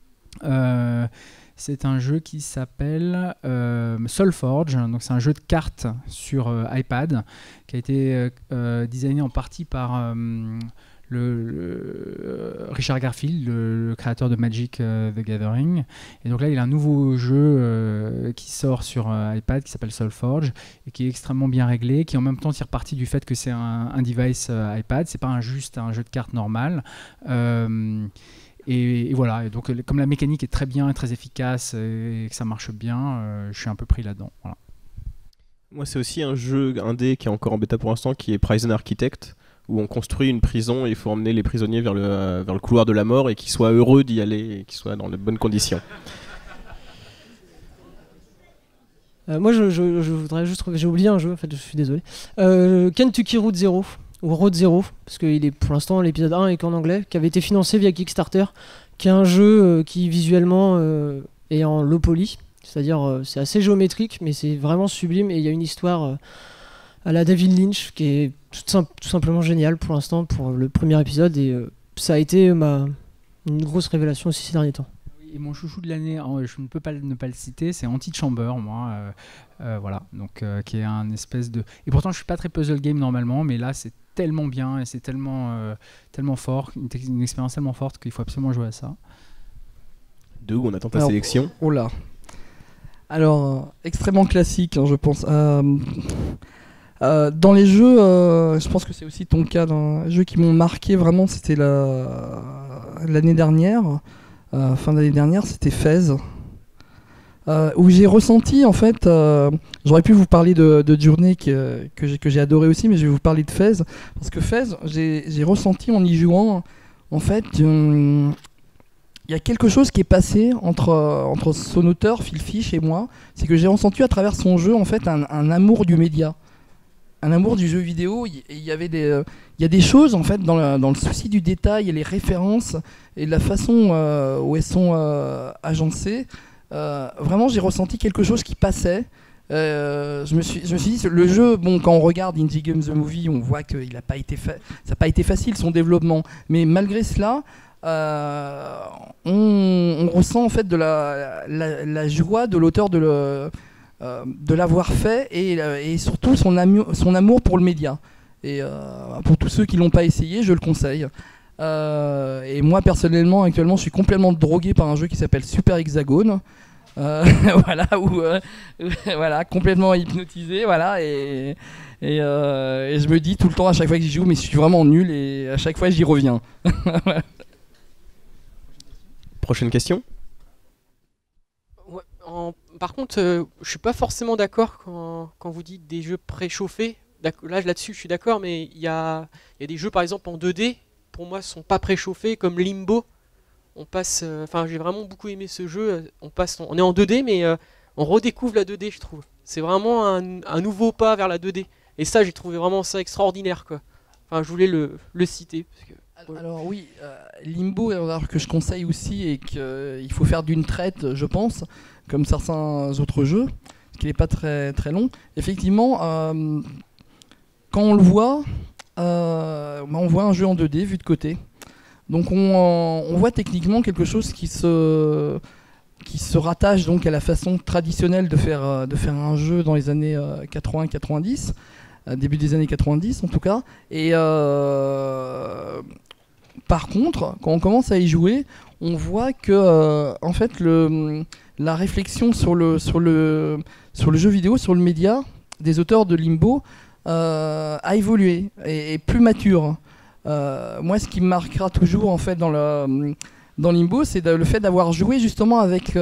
Speaker 4: C'est un jeu qui s'appelle Soulforge. Donc c'est un jeu de cartes sur iPad qui a été designé en partie par Richard Garfield, le créateur de Magic the Gathering. Et donc là, il y a un nouveau jeu qui sort sur iPad qui s'appelle Soulforge et qui est extrêmement bien réglé, qui en même temps tire parti du fait que c'est un device iPad, c'est pas juste un jeu de cartes normal. Et voilà, et donc comme la mécanique est très bien et très efficace et que ça marche bien, je suis un peu pris là-dedans. Voilà.
Speaker 1: Moi, c'est aussi un jeu indé qui est encore en bêta pour l'instant, qui est Prison Architect, où on construit une prison et il faut emmener les prisonniers vers le couloir de la mort et qu'ils soient heureux d'y aller et qu'ils soient dans de bonnes conditions.
Speaker 2: Moi, je voudrais juste... J'ai oublié un jeu, en fait, je suis désolé. Kentucky Route Zero, ou Road Zero, parce qu'il est pour l'instant l'épisode 1 est qu'en anglais, qui avait été financé via Kickstarter, qui est un jeu qui visuellement est en low poly, c'est-à-dire c'est assez géométrique, mais c'est vraiment sublime et il y a une histoire à la David Lynch qui est tout simplement géniale pour l'instant pour le premier épisode et ça a été une grosse révélation aussi ces derniers temps.
Speaker 4: Et mon chouchou de l'année, je ne peux pas ne pas le citer, c'est Antichamber, moi, voilà, donc qui est un espèce de... Et pourtant je suis pas très puzzle game normalement, mais là c'est tellement bien et c'est tellement fort, une expérience tellement forte qu'il faut absolument jouer à ça.
Speaker 1: De où on attend ta sélection.
Speaker 3: Oh là. Alors, extrêmement classique, hein, je pense. Dans les jeux, je pense que c'est aussi ton cas, dans les jeux qui m'ont marqué vraiment, c'était l'année dernière, fin d'année dernière, c'était Fez. Où j'ai ressenti, en fait, j'aurais pu vous parler de Journey que j'ai adoré aussi, mais je vais vous parler de Fez, parce que Fez, j'ai ressenti en y jouant, en fait, il y a quelque chose qui est passé entre son auteur, Phil Fish, et moi, c'est que j'ai ressenti à travers son jeu, en fait, un amour du média. Un amour du jeu vidéo. Il y a des choses en fait dans le souci du détail et les références et la façon où elles sont agencées. Vraiment, j'ai ressenti quelque chose qui passait. Je me suis dit, le jeu, bon, quand on regarde Indie Game The Movie, on voit que ça n'a pas été facile son développement. Mais malgré cela, on ressent en fait de la joie de l'auteur de l'avoir fait et surtout son amour pour le média. Et pour tous ceux qui l'ont pas essayé, je le conseille. Et moi personnellement, actuellement, je suis complètement drogué par un jeu qui s'appelle Super Hexagone. Voilà, voilà, complètement hypnotisé, voilà, et je me dis tout le temps à chaque fois que j'y joue, mais je suis vraiment nul et à chaque fois j'y reviens.
Speaker 1: Prochaine question.
Speaker 7: Par contre, je suis pas forcément d'accord quand vous dites des jeux préchauffés. Là-dessus, je suis d'accord, mais il y a des jeux, par exemple, en 2D, pour moi, sont pas préchauffés, comme Limbo. On passe, j'ai vraiment beaucoup aimé ce jeu. On est en 2D, mais on redécouvre la 2D, je trouve. C'est vraiment un nouveau pas vers la 2D. Et ça, j'ai trouvé vraiment ça extraordinaire, quoi. Enfin, je voulais le citer. Parce que...
Speaker 3: Alors oui, Limbo, alors que je conseille aussi et qu'il faut faire d'une traite, je pense, comme certains autres jeux, parce qu'il n'est pas très, très long. Effectivement, quand on le voit, on voit un jeu en 2D vu de côté. Donc on voit techniquement quelque chose qui se rattache donc à la façon traditionnelle de faire un jeu dans les années 80-90, début des années 90 en tout cas. Et par contre, quand on commence à y jouer, on voit que en fait la réflexion sur le jeu vidéo, sur le média des auteurs de Limbo a évolué et est plus mature. Moi, ce qui me marquera toujours en fait dans Limbo, c'est le fait d'avoir joué justement avec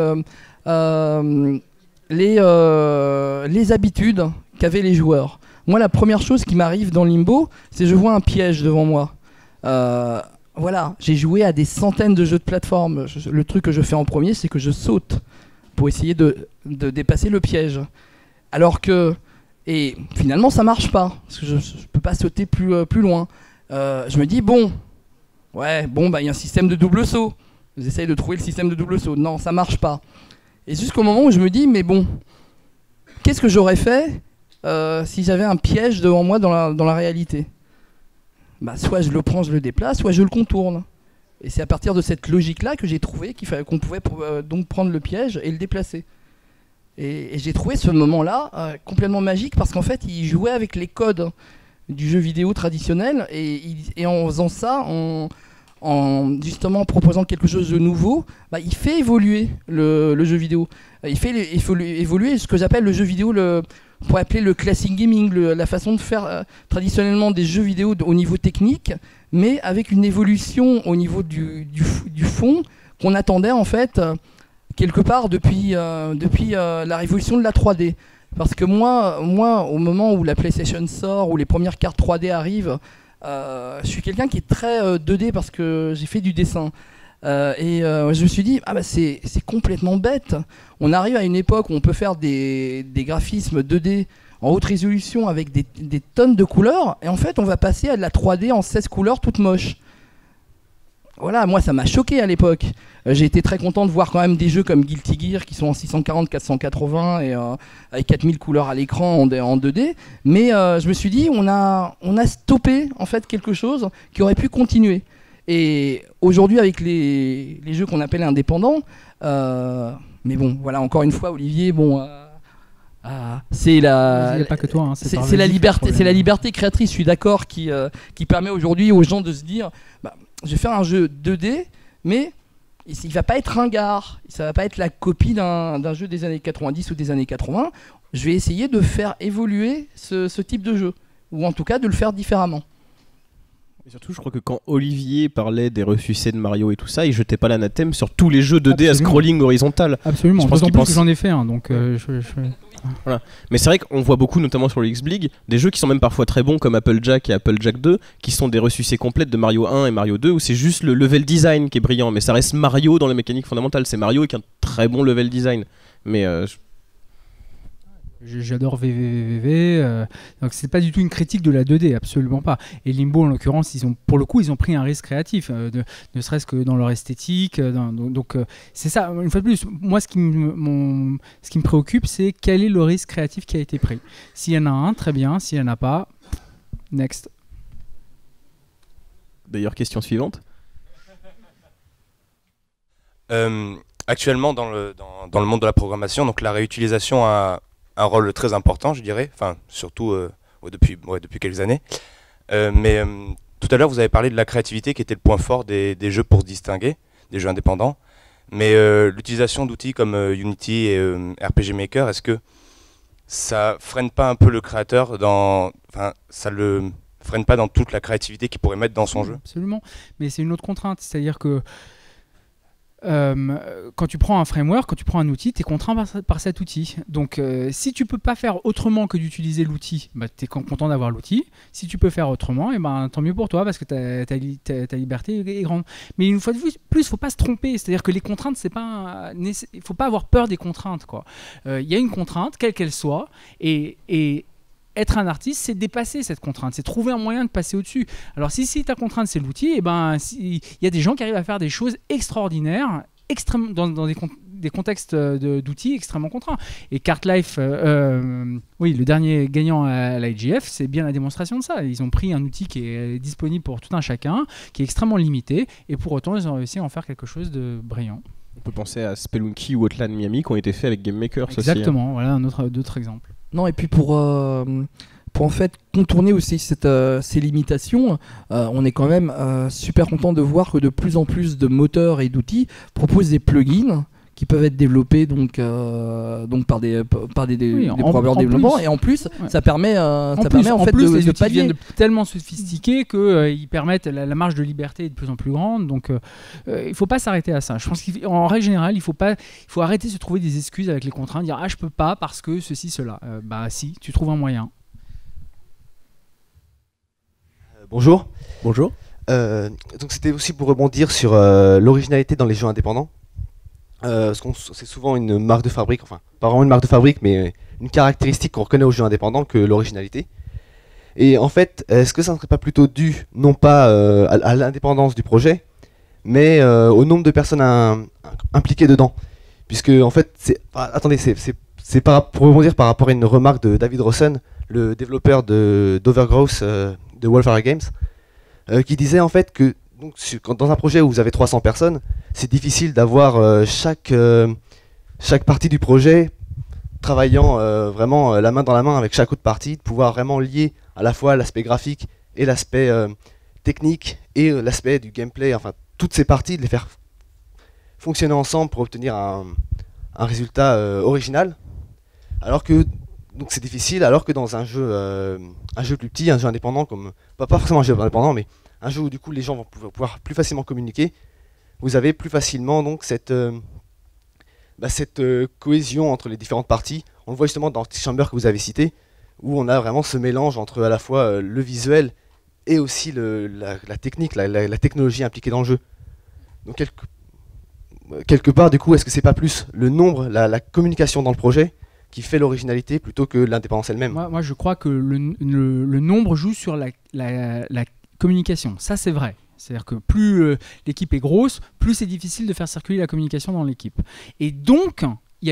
Speaker 3: les habitudes qu'avaient les joueurs. Moi, la première chose qui m'arrive dans Limbo, c'est je vois un piège devant moi. Voilà, j'ai joué à des centaines de jeux de plateforme. Le truc que je fais en premier, c'est que je saute pour essayer de dépasser le piège. Alors que, et finalement, ça marche pas, parce que je peux pas sauter plus loin. Je me dis, il y a un système de double saut. J'essaye de trouver le système de double saut. Non, ça marche pas. Et jusqu'au moment où je me dis, mais bon, qu'est-ce que j'aurais fait si j'avais un piège devant moi dans la réalité. Bah, soit je le prends, je le déplace, soit je le contourne. Et c'est à partir de cette logique-là que j'ai trouvé qu'on pouvait donc prendre le piège et le déplacer. Et j'ai trouvé ce moment-là complètement magique parce qu'en fait, il jouait avec les codes du jeu vidéo traditionnel et en faisant ça, en justement proposant quelque chose de nouveau, bah, il fait évoluer le jeu vidéo. Il fait évoluer ce que j'appelle le jeu vidéo, on pourrait appeler le classic gaming, la façon de faire traditionnellement des jeux vidéo au niveau technique, mais avec une évolution au niveau du fond qu'on attendait en fait quelque part depuis la révolution de la 3D. Parce que moi, au moment où la PlayStation sort, où les premières cartes 3D arrivent, je suis quelqu'un qui est très 2D parce que j'ai fait du dessin. Je me suis dit, ah bah c'est complètement bête. On arrive à une époque où on peut faire des graphismes 2D en haute résolution avec des tonnes de couleurs, et en fait on va passer à de la 3D en 16 couleurs toutes moches. Voilà, moi ça m'a choqué à l'époque. J'ai été très content de voir quand même des jeux comme Guilty Gear qui sont en 640, 480 et avec 4000 couleurs à l'écran en 2D. Mais je me suis dit, on a stoppé en fait quelque chose qui aurait pu continuer. Et aujourd'hui avec les jeux qu'on appelle indépendants, mais bon, voilà, encore une fois, Olivier, bon, c'est la,
Speaker 4: Il y a pas que toi, hein,
Speaker 3: c'est la liberté créatrice. Je suis d'accord, qui permet aujourd'hui aux gens de se dire, bah, je vais faire un jeu 2D, mais il va pas être ringard, ça va pas être la copie d'un jeu des années 90 ou des années 80. Je vais essayer de faire évoluer ce type de jeu, ou en tout cas de le faire différemment.
Speaker 1: Et surtout, je crois que quand Olivier parlait des ressucés de Mario et tout ça, il jetait pas l'anathème sur tous les jeux 2D à scrolling horizontal.
Speaker 4: Absolument, d'autant plus que j'en ai fait un, donc
Speaker 1: Voilà. Mais c'est vrai qu'on voit beaucoup, notamment sur le X-League, des jeux qui sont même parfois très bons comme Applejack et Applejack 2, qui sont des ressucés complètes de Mario 1 et Mario 2, où c'est juste le level design qui est brillant, mais ça reste Mario dans la mécanique fondamentale. C'est Mario avec un très bon level design. Mais
Speaker 4: j'adore VVVV, donc c'est pas du tout une critique de la 2D, absolument pas. Et Limbo en l'occurrence, pour le coup ils ont pris un risque créatif, ne serait-ce que dans leur esthétique, donc c'est ça, une fois de plus, moi ce qui me préoccupe, c'est quel est le risque créatif qui a été pris. S'il y en a un, très bien, s'il y en a pas, next.
Speaker 1: D'ailleurs, question suivante.
Speaker 8: Actuellement dans le monde de la programmation, donc la réutilisation a un rôle très important, je dirais, enfin surtout depuis quelques années. Mais tout à l'heure, vous avez parlé de la créativité qui était le point fort des jeux pour se distinguer, des jeux indépendants. Mais l'utilisation d'outils comme Unity et RPG Maker, est-ce que ça freine pas un peu le créateur ça le freine pas dans toute la créativité qu'il pourrait mettre dans son jeu?
Speaker 4: Absolument, mais c'est une autre contrainte, c'est-à-dire que quand tu prends un framework, quand tu prends un outil, tu es contraint par cet outil. Donc si tu peux pas faire autrement que d'utiliser l'outil, bah, tu es content d'avoir l'outil. Si tu peux faire autrement, et ben, tant mieux pour toi parce que ta liberté est grande. Mais une fois de plus, il ne faut pas se tromper. C'est-à-dire que les contraintes, il ne faut pas avoir peur des contraintes. Il y a une contrainte, quelle qu'elle soit, et être un artiste, c'est dépasser cette contrainte, c'est trouver un moyen de passer au-dessus. Alors si ta contrainte c'est l'outil, et ben il y a des gens qui arrivent à faire des choses extraordinaires, dans des contextes d'outils extrêmement contraints. Et Cartlife, oui, le dernier gagnant à l'IGF, c'est bien la démonstration de ça. Ils ont pris un outil qui est disponible pour tout un chacun, qui est extrêmement limité, et pour autant ils ont réussi à en faire quelque chose de brillant.
Speaker 1: On peut penser à Spelunky ou Hotline Miami qui ont été faits avec Game Maker.
Speaker 4: Exactement, voilà d'autres exemples.
Speaker 3: Non, et puis pour en fait contourner aussi ces limitations, on est quand même super content de voir que de plus en plus de moteurs et d'outils proposent des plugins qui peuvent être développés donc par des programmeurs de développement, et en plus ça permet en fait
Speaker 4: les
Speaker 3: de
Speaker 4: deviennent tellement sophistiqués que ils permettent la marge de liberté est de plus en plus grande, donc il faut pas s'arrêter à ça. Je pense qu'en règle générale il faut arrêter de se trouver des excuses avec les contraintes, dire je peux pas parce que ceci cela. Bah si, tu trouves un moyen.
Speaker 9: Bonjour.
Speaker 1: Bonjour.
Speaker 9: Donc c'était aussi pour rebondir sur l'originalité dans les jeux indépendants. Parce que c'est souvent une marque de fabrique, enfin pas vraiment une marque de fabrique, mais une caractéristique qu'on reconnaît aux jeux indépendants que l'originalité. Et en fait, est-ce que ça ne serait pas plutôt dû, non pas à l'indépendance du projet, mais au nombre de personnes impliquées dedans? Puisque en fait, attendez, c'est c'est pour rebondir par rapport à une remarque de David Rossen, le développeur d'Overgrowth de Wolfire Games, qui disait en fait que donc, dans un projet où vous avez 300 personnes, c'est difficile d'avoir chaque partie du projet travaillant vraiment la main dans la main avec chaque autre partie, de pouvoir vraiment lier à la fois l'aspect graphique et l'aspect technique et l'aspect du gameplay, enfin toutes ces parties, de les faire fonctionner ensemble pour obtenir un résultat original. Alors que donc c'est difficile, alors que dans un jeu plus petit, un jeu indépendant, comme pas forcément un jeu indépendant, mais un jeu où du coup les gens vont pouvoir plus facilement communiquer, vous avez plus facilement donc cette cohésion entre les différentes parties. On le voit justement dans Chamber que vous avez cité, où on a vraiment ce mélange entre à la fois le visuel et aussi la technique, la technologie impliquée dans le jeu. Donc quelque part, du coup, est-ce que c'est pas plus le nombre, la communication dans le projet qui fait l'originalité plutôt que l'indépendance elle-même?
Speaker 4: Moi, je crois que le nombre joue sur la communication. Ça, c'est vrai. C'est-à-dire que plus l'équipe est grosse, plus c'est difficile de faire circuler la communication dans l'équipe. Et donc,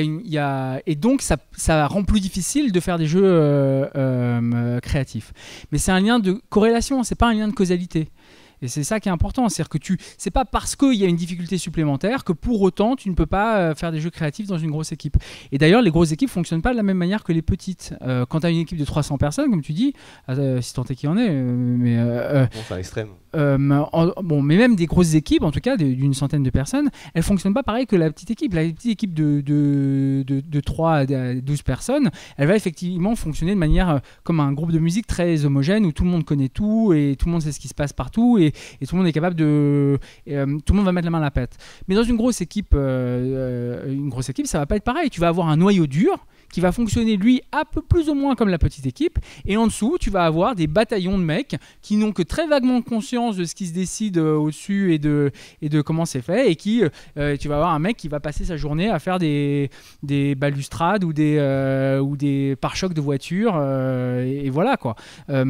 Speaker 4: ça rend plus difficile de faire des jeux créatifs. Mais c'est un lien de corrélation, c'est pas un lien de causalité. Et c'est ça qui est important, c'est-à-dire que c'est pas parce qu'il y a une difficulté supplémentaire que pour autant tu ne peux pas faire des jeux créatifs dans une grosse équipe. Et d'ailleurs, les grosses équipes fonctionnent pas de la même manière que les petites. Quand tu as une équipe de 300 personnes, comme tu dis, si tant est qu'il y en ait,
Speaker 9: Bon, c'est un extrême.
Speaker 4: Mais même des grosses équipes, en tout cas d'une centaine de personnes, elles fonctionnent pas pareil que la petite équipe. La petite équipe de 3 à 12 personnes, elle va effectivement fonctionner de manière comme un groupe de musique très homogène où tout le monde connaît tout et tout le monde sait ce qui se passe partout et tout le monde est capable de... tout le monde va mettre la main à la pâte. Mais dans une grosse équipe, ça va pas être pareil. Tu vas avoir un noyau dur qui va fonctionner lui un peu plus ou moins comme la petite équipe, et en dessous tu vas avoir des bataillons de mecs qui n'ont que très vaguement conscience de ce qui se décide au-dessus et de comment c'est fait, et qui tu vas avoir un mec qui va passer sa journée à faire des balustrades ou des pare-chocs de voitures et voilà quoi.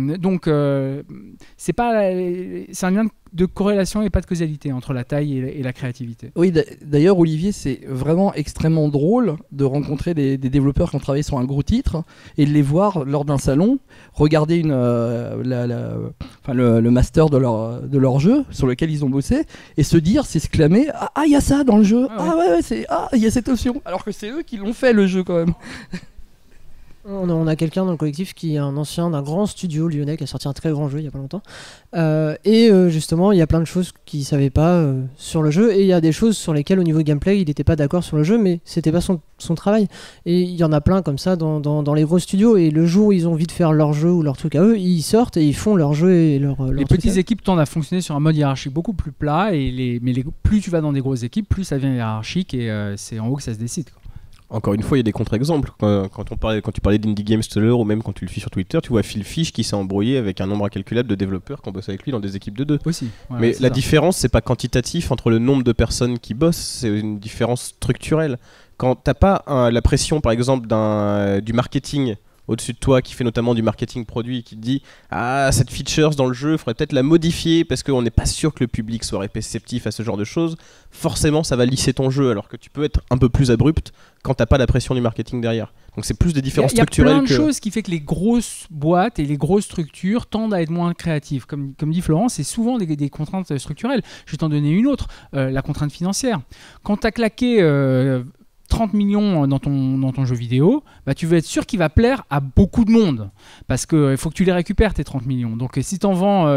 Speaker 4: C'est un lien de corrélation et pas de causalité entre la taille et la créativité.
Speaker 3: Oui, d'ailleurs, Olivier, c'est vraiment extrêmement drôle de rencontrer des développeurs qui ont travaillé sur un gros titre et de les voir lors d'un salon regarder le master de leur jeu sur lequel ils ont bossé et se dire, s'exclamer, ah, il y a ça dans le jeu, il y a cette option, alors que c'est eux qui l'ont fait le jeu quand même.
Speaker 2: On a quelqu'un dans le collectif qui est un ancien d'un grand studio lyonnais qui a sorti un très grand jeu il n'y a pas longtemps. Justement, il y a plein de choses qu'il ne savait pas sur le jeu, et il y a des choses sur lesquelles au niveau gameplay il n'était pas d'accord sur le jeu, mais c'était pas son travail. Et il y en a plein comme ça dans les gros studios, et le jour où ils ont envie de faire leur jeu ou leur truc à eux, ils sortent et ils font leur jeu et leur
Speaker 4: Les petites équipes tendent à fonctionner sur un mode hiérarchique beaucoup plus plat, plus tu vas dans des grosses équipes, plus ça devient hiérarchique, et c'est en haut que ça se décide, quoi.
Speaker 1: Encore une fois, il y a des contre-exemples. Quand tu parlais d'Indie Games tout à l'heure, ou même quand tu le suis sur Twitter, tu vois Phil Fish qui s'est embrouillé avec un nombre incalculable de développeurs qui ont bossé avec lui dans des équipes de 2.
Speaker 4: Aussi. Ouais,
Speaker 1: mais la différence, c'est pas quantitatif entre le nombre de personnes qui bossent, c'est une différence structurelle. Quand t'as pas la pression, par exemple, du marketing au-dessus de toi, qui fait notamment du marketing produit, qui te dit cette feature dans le jeu, il faudrait peut-être la modifier parce qu'on n'est pas sûr que le public soit réceptif à ce genre de choses, forcément ça va lisser ton jeu, alors que tu peux être un peu plus abrupt quand t'as pas la pression du marketing derrière. Donc c'est plus des différences structurelles.
Speaker 4: Il y a plein de choses qui fait que les grosses boîtes et les grosses structures tendent à être moins créatives. Comme dit Florent, c'est souvent des contraintes structurelles. Je vais t'en donner une autre, la contrainte financière. Quand tu as claqué 30 millions dans ton jeu vidéo, tu veux être sûr qu'il va plaire à beaucoup de monde, parce qu'il faut que tu les récupères tes 30 millions. Donc si tu en vends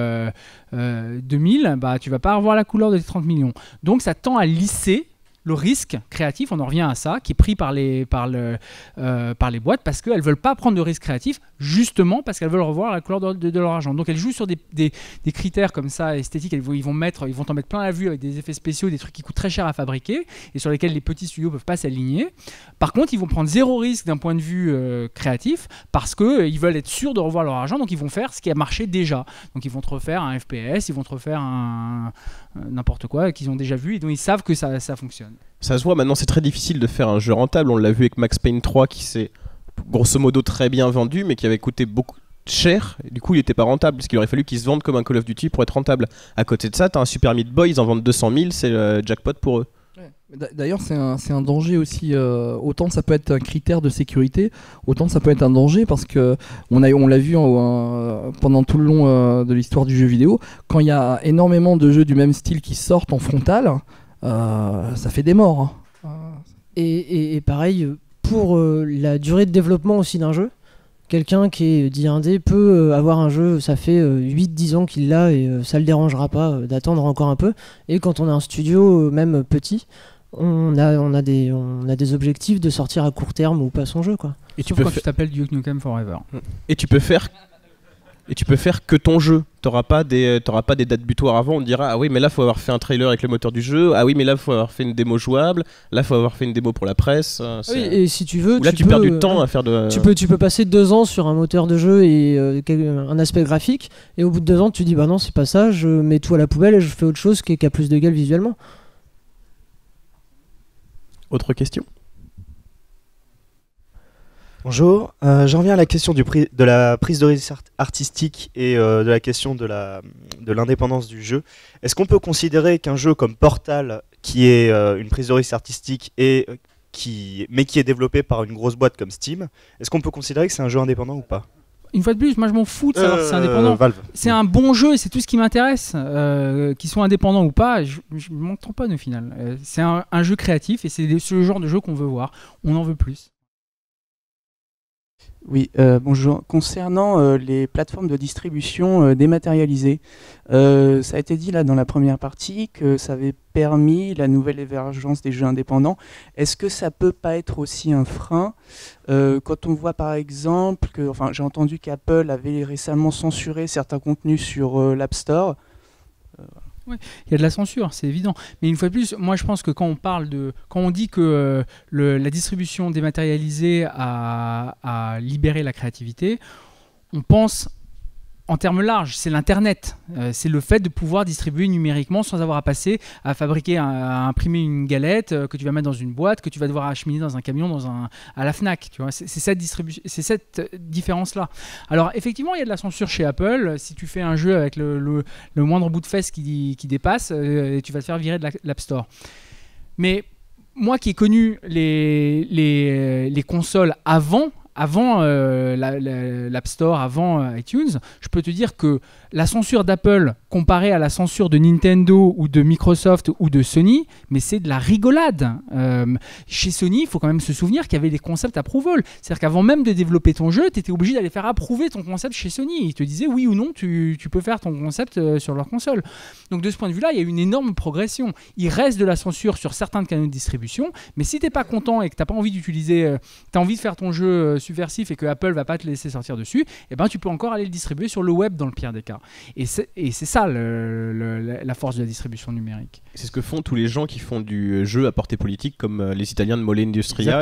Speaker 4: 2000, tu vas pas revoir la couleur de tes 30 millions. Donc ça tend à lisser le risque créatif, on en revient à ça, qui est pris par les boîtes, parce qu'elles ne veulent pas prendre de risque créatif, justement parce qu'elles veulent revoir la couleur de leur argent. Donc elles jouent sur des critères comme ça, esthétiques. Ils vont t'en mettre plein la vue avec des effets spéciaux, des trucs qui coûtent très cher à fabriquer et sur lesquels les petits studios ne peuvent pas s'aligner. Par contre, ils vont prendre zéro risque d'un point de vue créatif, parce qu'ils veulent être sûrs de revoir leur argent, donc ils vont faire ce qui a marché déjà. Donc ils vont te refaire un FPS, ils vont te refaire n'importe quoi qu'ils ont déjà vu, et donc ils savent que ça fonctionne.
Speaker 1: Ça se voit, maintenant c'est très difficile de faire un jeu rentable. On l'a vu avec Max Payne 3 qui s'est grosso modo très bien vendu, mais qui avait coûté beaucoup cher, et du coup il n'était pas rentable, parce qu'il aurait fallu qu'il se vende comme un Call of Duty pour être rentable. À côté de ça, t'as un Super Meat Boy, ils en vendent 200 000, c'est le jackpot pour eux.
Speaker 3: D'ailleurs, c'est un danger aussi. Autant ça peut être un critère de sécurité, autant ça peut être un danger parce que on l'a vu pendant tout le long de l'histoire du jeu vidéo. Quand il y a énormément de jeux du même style qui sortent en frontal, ça fait des morts.
Speaker 2: Et pareil, pour la durée de développement aussi d'un jeu, quelqu'un qui est dit indé peut avoir un jeu, ça fait 8-10 ans qu'il l'a et ça le dérangera pas d'attendre encore un peu. Et quand on a un studio, même petit, on a des objectifs de sortir à court terme ou pas son jeu, quoi.
Speaker 4: Et sauf quand tu t'appelles Duke Nukem Forever.
Speaker 1: Et tu peux faire que ton jeu. T'auras pas des dates butoirs avant. On te dira ah oui mais là faut avoir fait un trailer avec le moteur du jeu. Ah oui mais là faut avoir fait une démo jouable. Là faut avoir fait une démo pour la presse.
Speaker 2: Oui, et si tu veux,
Speaker 1: là tu perds du temps à faire de.
Speaker 2: Tu peux passer 2 ans sur un moteur de jeu et un aspect graphique. Et au bout de 2 ans tu dis bah non c'est pas ça. Je mets tout à la poubelle et je fais autre chose qui a plus de gueule visuellement.
Speaker 1: Autre question.
Speaker 10: Bonjour, j'en reviens à la question de la prise de risque artistique et de la question de l'indépendance du jeu. Est-ce qu'on peut considérer qu'un jeu comme Portal, qui est une prise de risque artistique mais qui est développé par une grosse boîte comme Steam, est-ce qu'on peut considérer que c'est un jeu indépendant ou pas?
Speaker 4: Une fois de plus, moi je m'en fous de savoir si c'est indépendant.
Speaker 10: Valve.
Speaker 4: C'est un bon jeu et c'est tout ce qui m'intéresse. Qu'ils soient indépendants ou pas, je m'en tamponne au final. C'est un jeu créatif et c'est le genre de jeu qu'on veut voir. On en veut plus.
Speaker 11: Oui, bonjour. Concernant les plateformes de distribution dématérialisées, ça a été dit là dans la première partie que ça avait permis la nouvelle émergence des jeux indépendants. Est-ce que ça peut pas être aussi un frein quand on voit par exemple que, j'ai entendu qu'Apple avait récemment censuré certains contenus sur l'App Store.
Speaker 4: Oui, il y a de la censure, c'est évident. Mais une fois de plus, moi je pense que quand on dit que la distribution dématérialisée a libéré la créativité, on pense en termes larges, c'est l'Internet. C'est le fait de pouvoir distribuer numériquement sans avoir à passer à fabriquer, à imprimer une galette que tu vas mettre dans une boîte, que tu vas devoir acheminer dans un camion, à la Fnac. Tu vois, c'est cette différence-là. Alors effectivement, il y a de la censure chez Apple. Si tu fais un jeu avec le moindre bout de fesse qui dépasse, tu vas te faire virer de l'App Store. Mais moi qui ai connu les consoles avant l'App Store, avant iTunes, je peux te dire que la censure d'Apple comparée à la censure de Nintendo ou de Microsoft ou de Sony, mais c'est de la rigolade. Chez Sony, il faut quand même se souvenir qu'il y avait des concepts approval. C'est-à-dire qu'avant même de développer ton jeu, tu étais obligé d'aller faire approuver ton concept chez Sony. Ils te disaient oui ou non, tu peux faire ton concept sur leur console. Donc de ce point de vue-là, il y a une énorme progression. Il reste de la censure sur certains canaux de distribution, mais si tu n'es pas content et que tu n'as pas envie d'utiliser, tu as envie de faire ton jeu subversif et que Apple va pas te laisser sortir dessus, eh ben, tu peux encore aller le distribuer sur le web dans le pire des cas. Et c'est ça la force de la distribution numérique.
Speaker 1: C'est ce que font tous les gens qui font du jeu à portée politique, comme les Italiens de Mole Industria,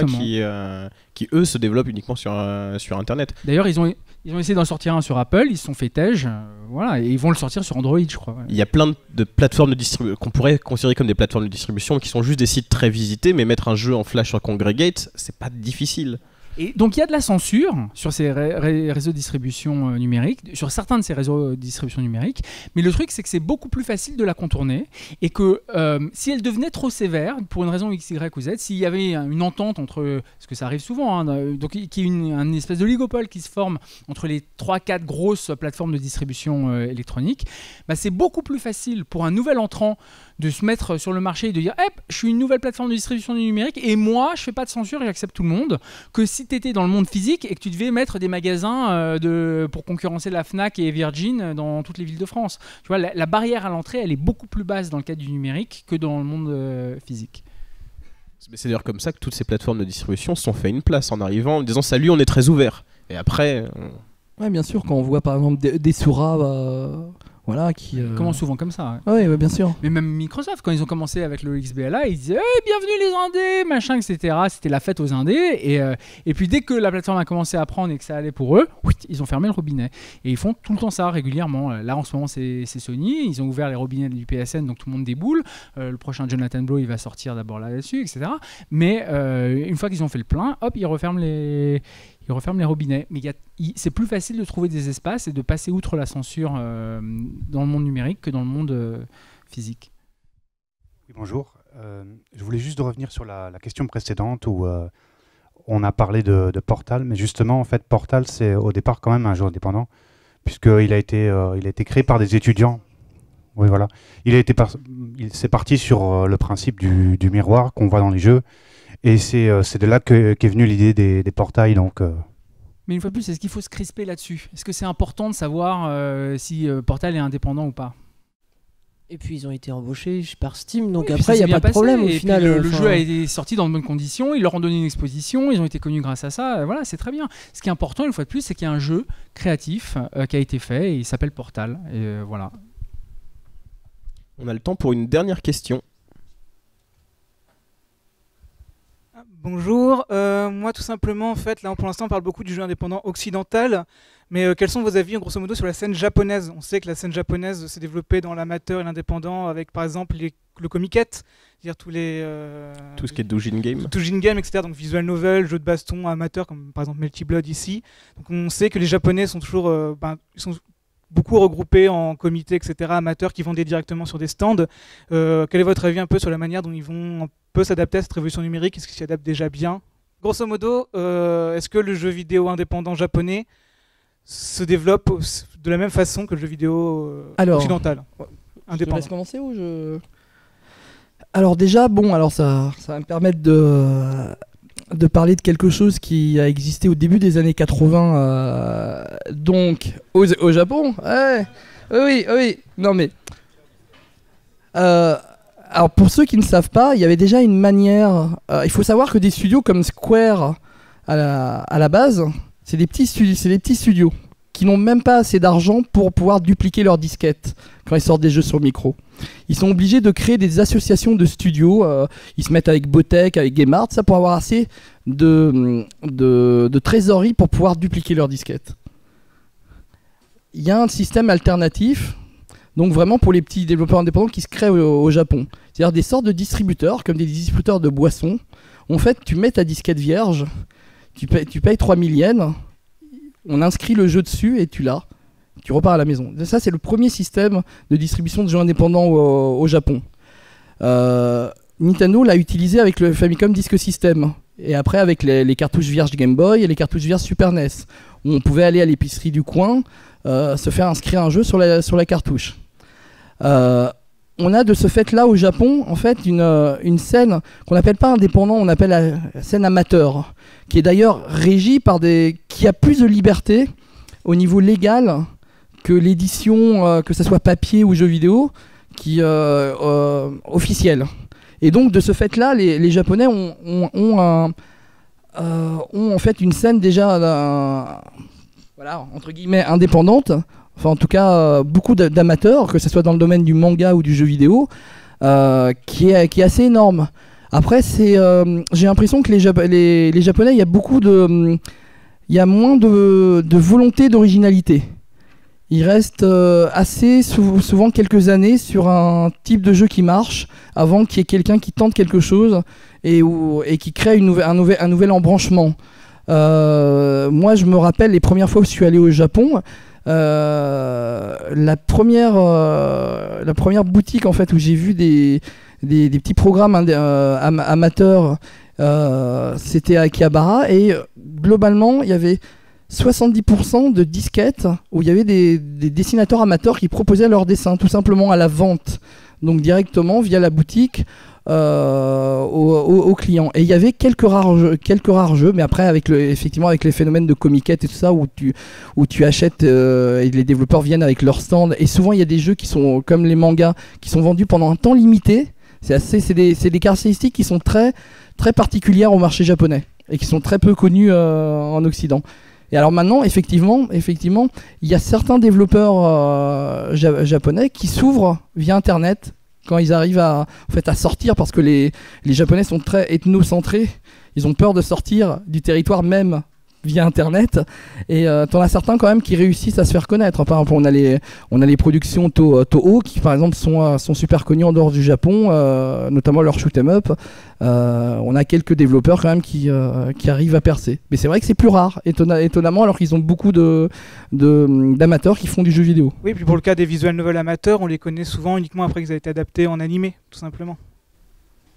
Speaker 1: qui eux se développent uniquement sur Internet.
Speaker 4: D'ailleurs, ils ont essayé d'en sortir un sur Apple, ils se sont fait tège, voilà, et ils vont le sortir sur Android, je crois. Ouais.
Speaker 1: Il y a plein de plateformes de distribution qu'on pourrait considérer comme des plateformes de distribution qui sont juste des sites très visités, mais mettre un jeu en flash sur Congregate, c'est pas difficile.
Speaker 4: Et donc il y a de la censure sur ces réseaux de distribution numérique, sur certains de ces réseaux de distribution numérique, mais le truc c'est que c'est beaucoup plus facile de la contourner et que si elle devenait trop sévère, pour une raison X, Y ou Z, s'il y avait une entente entre, parce que ça arrive souvent, donc qu'il y ait une espèce de oligopole qui se forme entre les 3-4 grosses plateformes de distribution électronique, bah, c'est beaucoup plus facile pour un nouvel entrant de se mettre sur le marché et de dire je suis une nouvelle plateforme de distribution numérique et moi je fais pas de censure et j'accepte tout le monde, que si tu étais dans le monde physique et que tu devais mettre des magasins pour concurrencer la Fnac et Virgin dans toutes les villes de France. Tu vois, la barrière à l'entrée elle est beaucoup plus basse dans le cadre du numérique que dans le monde physique.
Speaker 1: C'est d'ailleurs comme ça que toutes ces plateformes de distribution se sont fait une place en arrivant en disant salut on est très ouvert et après
Speaker 3: ouais bien sûr quand on voit par exemple des Sura voilà, qui
Speaker 4: commence souvent comme ça.
Speaker 3: Ouais. Ouais, bien sûr.
Speaker 4: Mais même Microsoft, quand ils ont commencé avec le XBLA, ils disaient bienvenue les indés, machin, etc. C'était la fête aux indés. Et puis dès que la plateforme a commencé à prendre et que ça allait pour eux, ils ont fermé le robinet. Et ils font tout le temps ça régulièrement. Là en ce moment c'est Sony, ils ont ouvert les robinets du PSN, donc tout le monde déboule. Le prochain Jonathan Blow il va sortir d'abord là-dessus, etc. Mais une fois qu'ils ont fait le plein, hop, ils referment les robinets. Mais c'est plus facile de trouver des espaces et de passer outre la censure dans le monde numérique que dans le monde physique.
Speaker 12: Oui, bonjour. Je voulais juste revenir sur la question précédente où on a parlé de Portal, mais justement, en fait, Portal, c'est au départ quand même un jeu indépendant, puisqu'il a été créé par des étudiants. Oui, voilà. C'est parti sur le principe du miroir qu'on voit dans les jeux, et c'est de là qu'est venue l'idée des portails, donc...
Speaker 4: Mais une fois de plus, est-ce qu'il faut se crisper là-dessus? Est-ce que c'est important de savoir si Portal est indépendant ou pas?
Speaker 2: Et puis ils ont été embauchés par Steam, donc
Speaker 4: Oui,
Speaker 2: après il n'y a pas de problème au final.
Speaker 4: Le jeu a été sorti dans de bonnes conditions, ils leur ont donné une exposition, ils ont été connus grâce à ça, voilà, c'est très bien. Ce qui est important, une fois de plus, c'est qu'il y a un jeu créatif qui a été fait et il s'appelle Portal. Et voilà.
Speaker 1: On a le temps pour une dernière question.
Speaker 13: Bonjour, moi tout simplement en fait là pour l'instant on parle beaucoup du jeu indépendant occidental, mais quels sont vos avis grosso modo sur la scène japonaise? On sait que la scène japonaise s'est développée dans l'amateur et l'indépendant avec par exemple le comiket, c'est-à-dire
Speaker 1: tout ce qui est doujin game,
Speaker 13: etc. Donc visual novel, jeux de baston amateurs comme par exemple Melty Blood ici. Donc on sait que les Japonais sont toujours ils sont beaucoup regroupés en comités, etc., amateurs qui vendaient directement sur des stands. Quel est votre avis un peu sur la manière dont ils vont un peu s'adapter à cette révolution numérique? Est-ce qu'ils s'y adaptent déjà bien? Grosso modo, est-ce que le jeu vidéo indépendant japonais se développe de la même façon que le jeu vidéo occidental
Speaker 3: indépendant? Je te laisse commencer ou je... Alors déjà, ça va me permettre de parler de quelque chose qui a existé au début des années 80, donc au Japon. Ouais. Oui. Non mais... alors pour ceux qui ne savent pas, il y avait déjà une manière... il faut savoir que des studios comme Square, à la base, c'est des petits studios qui n'ont même pas assez d'argent pour pouvoir dupliquer leurs disquettes quand ils sortent des jeux sur micro. Ils sont obligés de créer des associations de studios, ils se mettent avec Botech, avec Game Art, ça pour avoir assez de trésorerie pour pouvoir dupliquer leurs disquettes. Il y a un système alternatif, donc vraiment pour les petits développeurs indépendants qui se créent au Japon. C'est-à-dire des sortes de distributeurs, comme des distributeurs de boissons. En fait, tu mets ta disquette vierge, tu payes 3000 yens, on inscrit le jeu dessus et tu l'as. Tu repars à la maison. Ça, c'est le premier système de distribution de jeux indépendants au Japon. Nintendo l'a utilisé avec le Famicom Disk System. Et après, avec les cartouches vierges Game Boy et les cartouches vierges Super NES. Où on pouvait aller à l'épicerie du coin, se faire inscrire un jeu sur la cartouche. On a de ce fait-là au Japon, en fait, une scène qu'on n'appelle pas indépendant, on appelle la scène amateur. Qui est d'ailleurs régie par qui a plus de liberté au niveau légal que l'édition, que ce soit papier ou jeu vidéo, officielle. Et donc de ce fait-là, les Japonais ont en fait une scène déjà, voilà, entre guillemets indépendante. Enfin en tout cas beaucoup d'amateurs, que ce soit dans le domaine du manga ou du jeu vidéo, qui est assez énorme. Après j'ai l'impression que les Japonais, il y a moins de volonté d'originalité. Il reste assez souvent quelques années sur un type de jeu qui marche avant qu'il y ait quelqu'un qui tente quelque chose et qui crée un nouvel embranchement. Moi je me rappelle les premières fois où je suis allé au Japon, la première boutique en fait où j'ai vu des petits programmes amateurs, c'était à Akihabara, et globalement il y avait 70% de disquettes où il y avait des dessinateurs amateurs qui proposaient leurs dessins tout simplement à la vente, donc directement via la boutique aux clients. Et il y avait quelques rares jeux, mais après effectivement avec les phénomènes de comiquette et tout ça, où tu achètes et les développeurs viennent avec leur stand, et souvent il y a des jeux qui sont comme les mangas qui sont vendus pendant un temps limité. C'est des caractéristiques qui sont très, très particulières au marché japonais et qui sont très peu connues en Occident. Et alors maintenant, effectivement, il y a certains développeurs japonais qui s'ouvrent via Internet quand ils arrivent à sortir, parce que les Japonais sont très ethnocentrés. Ils ont peur de sortir du territoire même via Internet, et t'en as certains quand même qui réussissent à se faire connaître. Par exemple, on a les productions Toho qui par exemple sont super connues en dehors du Japon, notamment leur shoot 'em up. On a quelques développeurs quand même qui arrivent à percer, mais c'est vrai que c'est plus rare, étonnamment, alors qu'ils ont beaucoup d'amateurs qui font du jeu vidéo.
Speaker 13: Oui, puis pour le cas des visual novels amateurs, on les connaît souvent uniquement après qu'ils aient été adaptés en animé, tout simplement.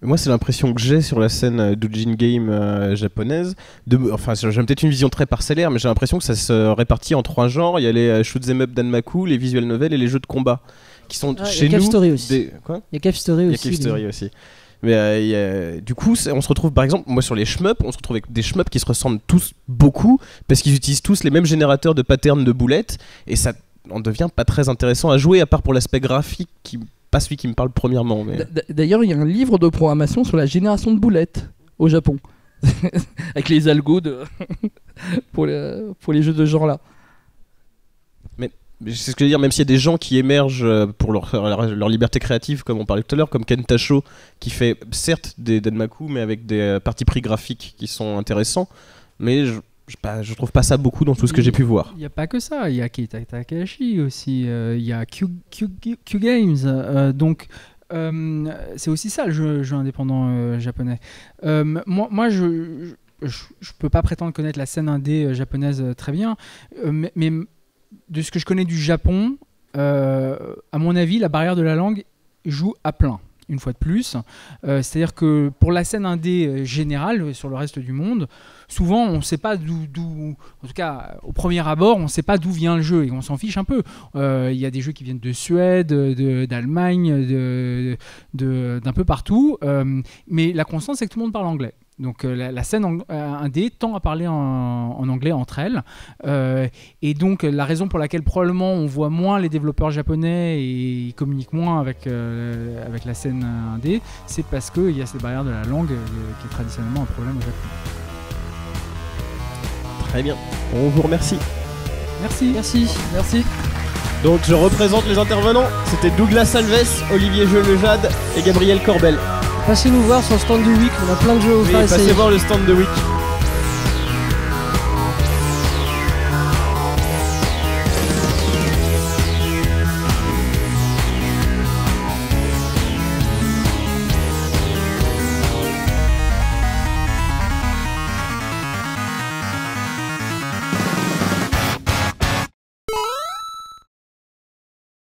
Speaker 1: Moi, c'est l'impression que j'ai sur la scène Doujin Game japonaise. Enfin, j'ai peut-être une vision très parcellaire, mais j'ai l'impression que ça se répartit en 3 genres. Il y a les shoot'em up Danmaku, les visual novels et les jeux de combat, qui sont chez nous.
Speaker 2: Story aussi.
Speaker 1: Quoi ?
Speaker 2: Il y a Cave Story aussi.
Speaker 1: Il y a Cave Story aussi. Mais du coup, on se retrouve par exemple, moi sur les shmups, on se retrouve avec des shmups qui se ressemblent tous beaucoup, parce qu'ils utilisent tous les mêmes générateurs de patterns de boulettes, et ça en devient pas très intéressant à jouer, à part pour l'aspect graphique qui pas celui qui me parle premièrement. Mais...
Speaker 3: D'ailleurs, il y a un livre de programmation sur la génération de boulettes au Japon, avec les algos pour les jeux de ce genre-là.
Speaker 1: Mais c'est ce que je veux dire, même s'il y a des gens qui émergent pour leur liberté créative, comme on parlait tout à l'heure, comme Ken Tacho, qui fait certes des Danmaku, mais avec des partis pris graphiques qui sont intéressants, mais je trouve pas ça beaucoup dans tout ce que j'ai pu voir.
Speaker 4: Il n'y a pas que ça, il y a Keita Takahashi aussi, il y a Q Games, donc c'est aussi ça le jeu indépendant japonais. Moi je peux pas prétendre connaître la scène indé japonaise très bien, mais de ce que je connais du Japon, à mon avis, la barrière de la langue joue à plein. Une fois de plus, c'est-à-dire que pour la scène indé générale sur le reste du monde, souvent on ne sait pas d'où, en tout cas au premier abord, on ne sait pas d'où vient le jeu et on s'en fiche un peu. Il y a des jeux qui viennent de Suède, d'Allemagne, d'un peu partout, mais la constante c'est que tout le monde parle anglais. Donc la scène indé tend à parler en anglais entre elles, et donc la raison pour laquelle probablement on voit moins les développeurs japonais et ils communiquent moins avec la scène indé, c'est parce qu'il y a cette barrière de la langue qui est traditionnellement un problème au Japon.
Speaker 1: Très bien, on vous remercie.
Speaker 2: Merci.
Speaker 1: Donc je représente les intervenants, c'était Douglas Alves, Olivier Lejade et Gabriel Corbel.
Speaker 2: Passez nous voir sur le stand du Week, on a plein de jeux à essayer.
Speaker 1: Passez voir le stand de Week.